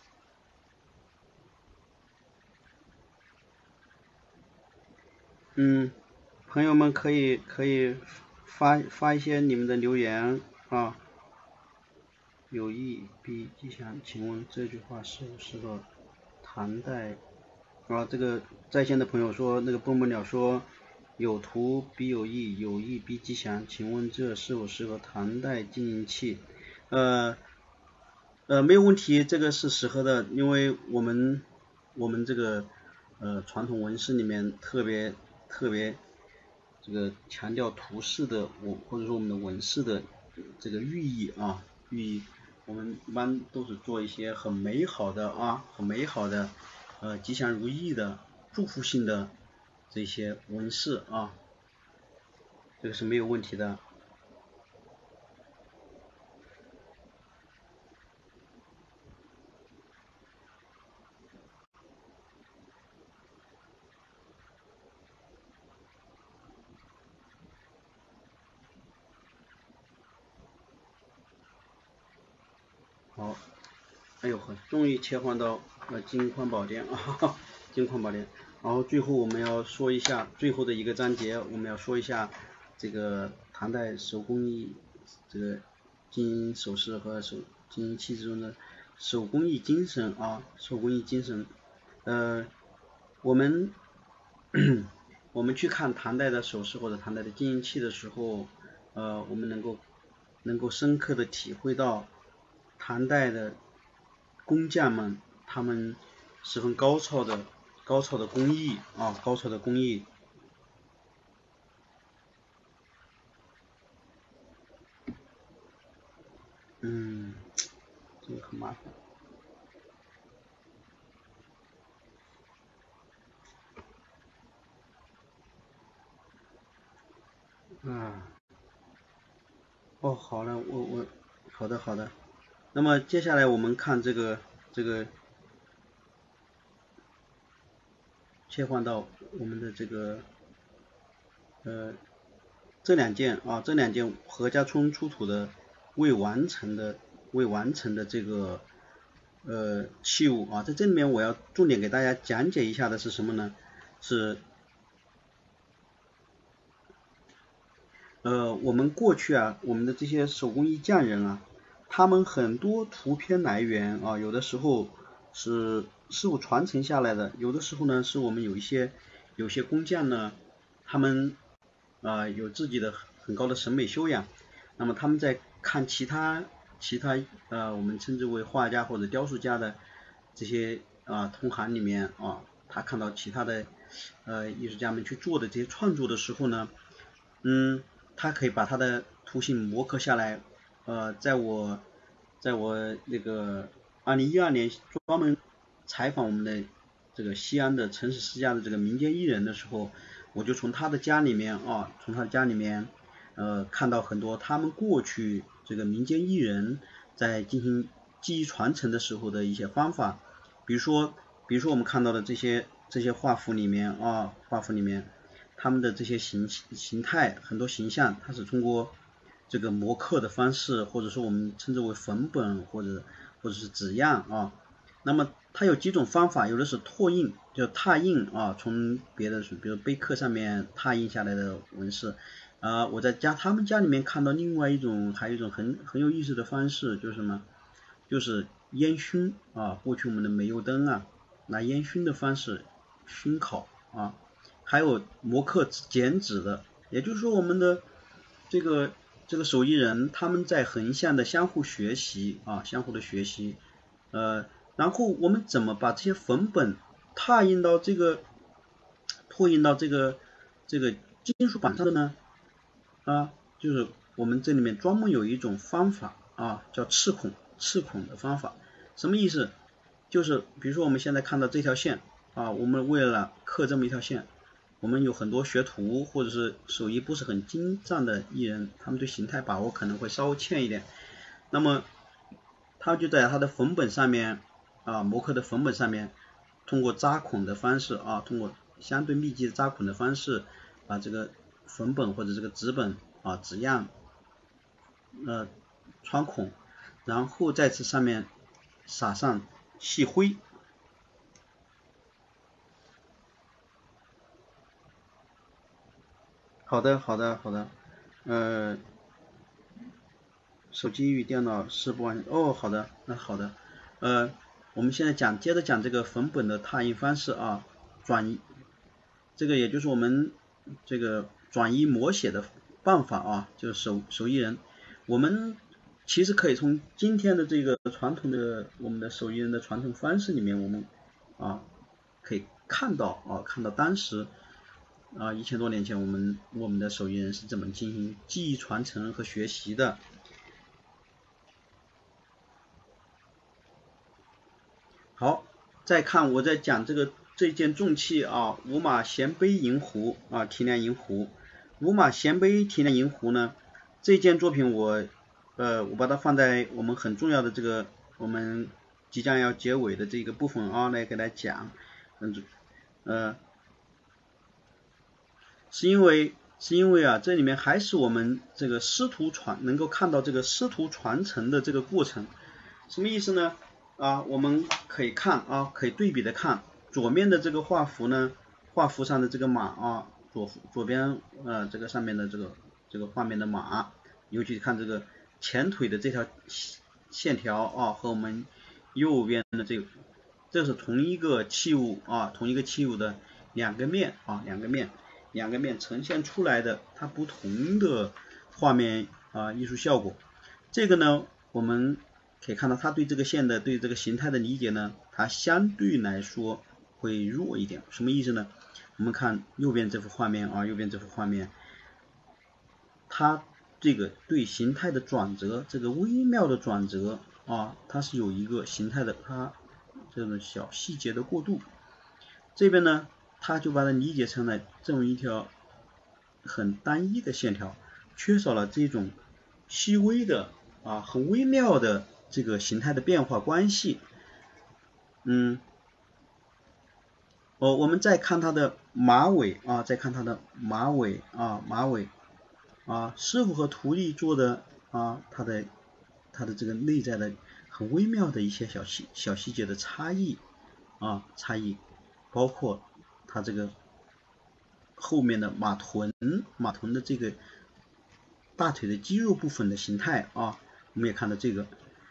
Speaker 1: 朋友们可以发一些你们的留言啊。有意必吉祥，请问这句话是不是个唐代啊？这个在线的朋友说，那个蹦蹦鸟说有图必有意，有意必吉祥，请问这是否是个唐代金银器？没有问题，这个是适合的，因为我们这个传统纹饰里面特别这个强调图式的或者说我们的纹饰的这个寓意啊，我们一般都是做一些很美好的吉祥如意的祝福性的这些纹饰啊，这个是没有问题的。好，哎呦呵，终于切换到金框宝殿啊，金框宝殿。然后最后我们要说一下最后的一个章节，我们要说一下这个唐代手工艺这个金银首饰和金银器之中的手工艺精神啊，手工艺精神。我们去看唐代的首饰或者唐代的金银器的时候，我们能够深刻的体会到唐代的工匠们他们十分高超的工艺啊，高超的工艺。这个很麻烦。哦，好了，好的。那么接下来我们看这个切换到我们的这个这两件何家村出土的未完成的这个器物啊，在这里面我要重点给大家讲解一下的是什么呢？是我们过去我们的这些手工艺匠人他们很多图片来源有的时候是师傅传承下来的，有的时候呢是我们有些工匠呢，他们有自己的很高的审美修养，那么他们在看其他我们称之为画家或者雕塑家的这些同行里面他看到其他的艺术家们去做的这些创作的时候呢，他可以把他的图形模刻下来。在我那个2012年专门采访我们的这个西安的城市世家的这个民间艺人的时候，我就从他的家里面看到很多他们过去这个民间艺人在进行技艺传承的时候的一些方法，比如说我们看到的这些画幅里面他们的这些形态很多形象，它是通过这个磨刻的方式，或者说我们称之为粉本或者是纸样啊。那么它有几种方法，有的是拓印，就拓印啊，从别的比如碑刻上面拓印下来的纹饰。我在他们家里面看到另外一种，还有一种很有意思的方式，就是什么？就是烟熏啊。过去我们的煤油灯啊，拿烟熏的方式熏烤啊，还有磨刻剪纸的，也就是说我们的这个手艺人他们在横向的相互学习啊，相互的学习，然后我们怎么把这些粉本拓印到这个金属板上的呢？就是我们这里面专门有一种方法啊，叫刺孔的方法。什么意思？就是比如说我们现在看到这条线啊，我们为了刻这么一条线，我们有很多学徒或者是手艺不是很精湛的艺人，他们对形态把握可能会稍微欠一点，那么他就在他的粉本上面磨刻的粉本上面，通过扎孔的方式通过相对密集的扎孔的方式，把这个粉本或者这个纸本纸样穿孔，然后在这上面撒上细灰。好的，手机与电脑是不完好的，好的，我们现在接着讲这个粉本的拓印方式转移，这个也就是我们这个转移摹写的办法就是手艺人，我们其实可以从今天的这个传统的我们的手艺人的传统方式里面，我们可以看到当时1000多年前我们的手艺人是怎么进行技艺传承和学习的。好，再看我在讲这件重器五马衔杯银壶提亮银壶。五马衔杯提亮银壶呢，这件作品我把它放在我们很重要的这个我们即将要结尾的这个部分来给大家讲。是因为这里面还是我们这个能够看到这个师徒传承的这个过程。什么意思呢？我们可以看可以对比的看左面的这个画幅呢，画幅上的这个马左边这个上面的这个画面的马，尤其看这个前腿的这条线条和我们右边的这是同一个器物的两个面呈现出来的它不同的画面艺术效果。这个呢，我们可以看到它对这个线的对这个形态的理解呢，它相对来说会弱一点。什么意思呢？我们看右边这幅画面它这个对形态的转折，这个微妙的转折它是有一个形态的它这种小细节的过渡。这边呢，它就把它理解成了这么一条很单一的线条，缺少了这种细微的很微妙的这个形态的变化关系。我们再看它的马尾师傅和徒弟做的它的这个内在的很微妙的一些小细节的差异，包括它这个后面的马臀的这个大腿的肌肉部分的形态我们也看到这个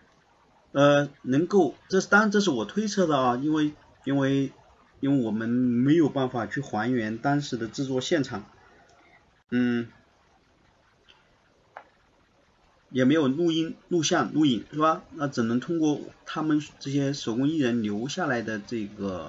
Speaker 1: 当然这是我推测的因为我们没有办法去还原当时的制作现场，也没有录像录影是吧？那只能通过他们这些手工艺人留下来的这个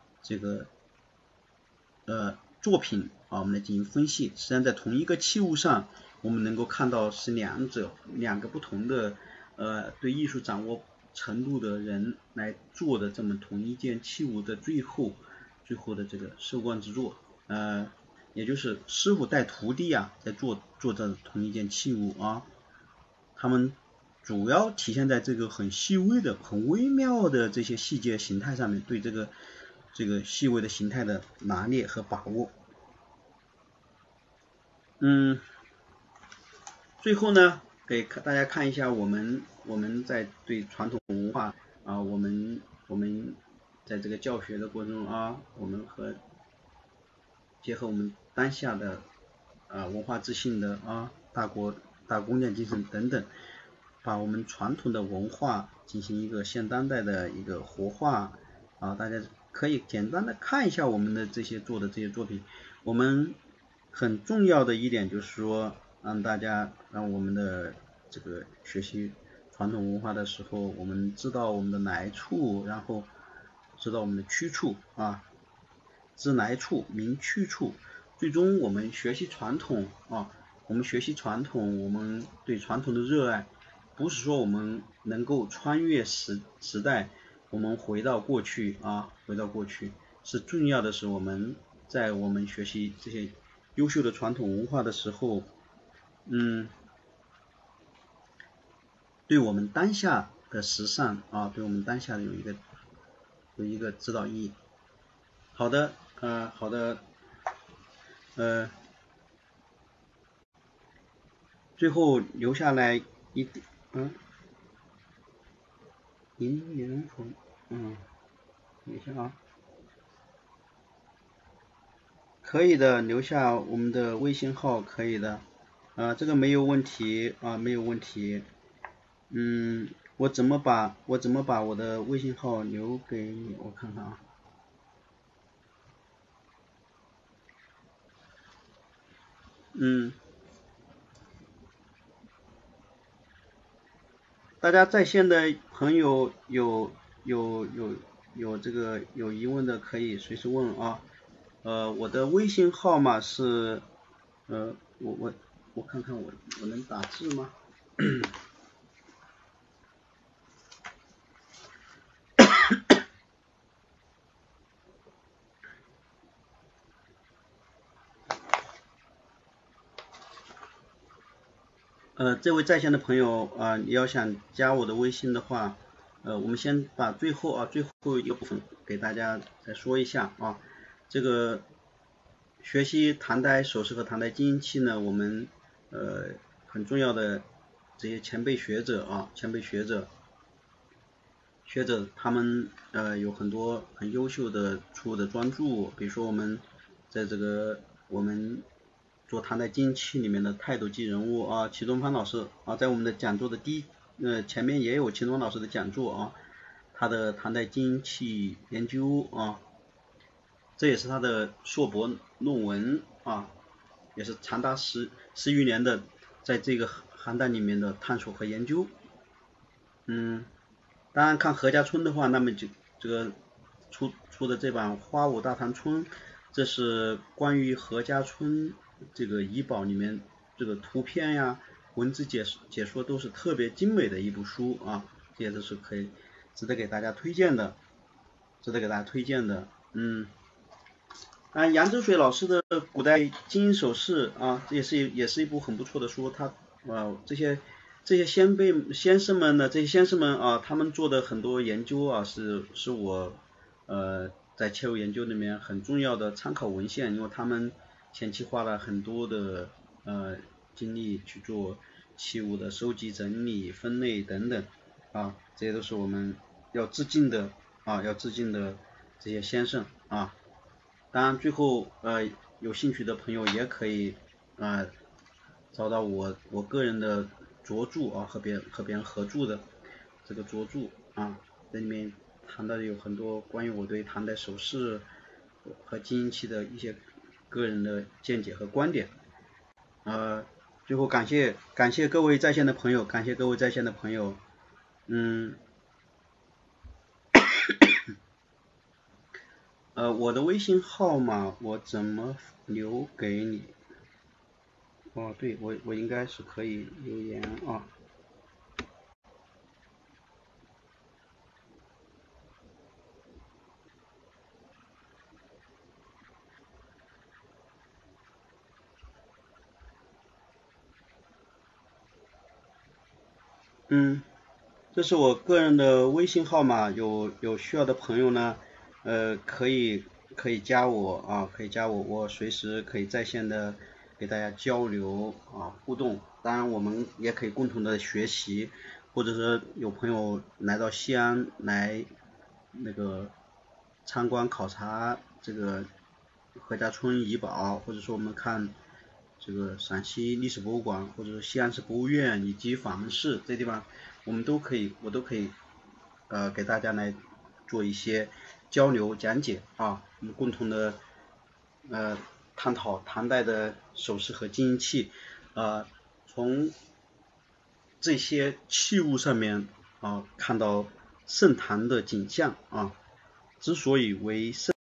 Speaker 1: 作品我们来进行分析。实际上在同一个器物上，我们能够看到是两个不同的对艺术掌握程度的人来做的这么同一件器物的最后的这个收官之作，也就是师傅带徒弟啊，在做这同一件器物啊，他们主要体现在这个很细微的、很微妙的这些细节形态上面，对这个细微的形态的拿捏和把握。最后呢，给大家看一下我们在对传统文化啊，我们在这个教学的过程中啊，我们结合我们当下的文化自信的大工匠精神等等，把我们传统的文化进行一个现当代的一个活化啊，大家可以简单的看一下我们的做的这些作品。我们很重要的一点就是说，让我们的这个学习传统文化的时候，我们知道我们的来处，然后知道我们的去处啊，知来处明去处。最终我们学习传统啊，我们对传统的热爱，不是说我们能够穿越时代，我们回到过去，是重要的是我们在我们学习这些优秀的传统文化的时候，对我们当下的时尚啊，对我们当下的有一个指导意义。好的，最后留下来一点，银元红，等一下啊，可以的，留下我们的微信号可以的，这个没有问题啊，没有问题。我怎么把我的微信号留给你？我看看啊。大家在线的朋友有疑问的可以随时问啊。我的微信号码是我看看我能打字吗？这位在线的朋友你要想加我的微信的话，我们先把最后一个部分给大家再说一下啊。这个学习唐代首饰和唐代金银器呢，我们很重要的这些前辈学者他们有很多很优秀的出的专著，比如说我们在我们做唐代金银器里面的泰斗级人物啊，祁东方老师啊，在我们的讲座的前面也有祁东方老师的讲座啊，他的唐代金银器研究啊，这也是他的硕博论文啊，也是长达十余年的在这个行当里面的探索和研究。当然看何家村的话，那么就这个出的这版《花舞大唐春》，这是关于何家村这个遗宝里面这个图片呀、文字解说都是特别精美的一部书啊，这些都是可以值得给大家推荐的。杨州水老师的古代金银首饰啊，这也是一部很不错的书。这些先生们啊，他们做的很多研究啊，是我在切入研究里面很重要的参考文献，因为他们前期花了很多的精力去做器物的收集、整理、分类等等啊，这些都是我们要致敬的这些先生啊。当然最后有兴趣的朋友也可以找到我个人的着著啊，和别人合著的这个着著啊，这里面谈到的有很多关于我对唐代首饰和金银器的一些个人的见解和观点。最后感谢各位在线的朋友，我的微信号码我怎么留给你？对，我应该是可以留言啊。 这是我个人的微信号码，有需要的朋友呢，可以加我啊，可以加我，我随时可以在线的给大家交流啊互动。当然，我们也可以共同的学习，或者是有朋友来到西安来那个参观考察这个何家村遗保，或者说我们看这个陕西历史博物馆，或者是西安市博物院以及法门寺这地方，我都可以给大家来做一些交流讲解啊，我们共同的探讨唐代的首饰和金银器，从这些器物上面看到盛唐的景象啊，之所以为盛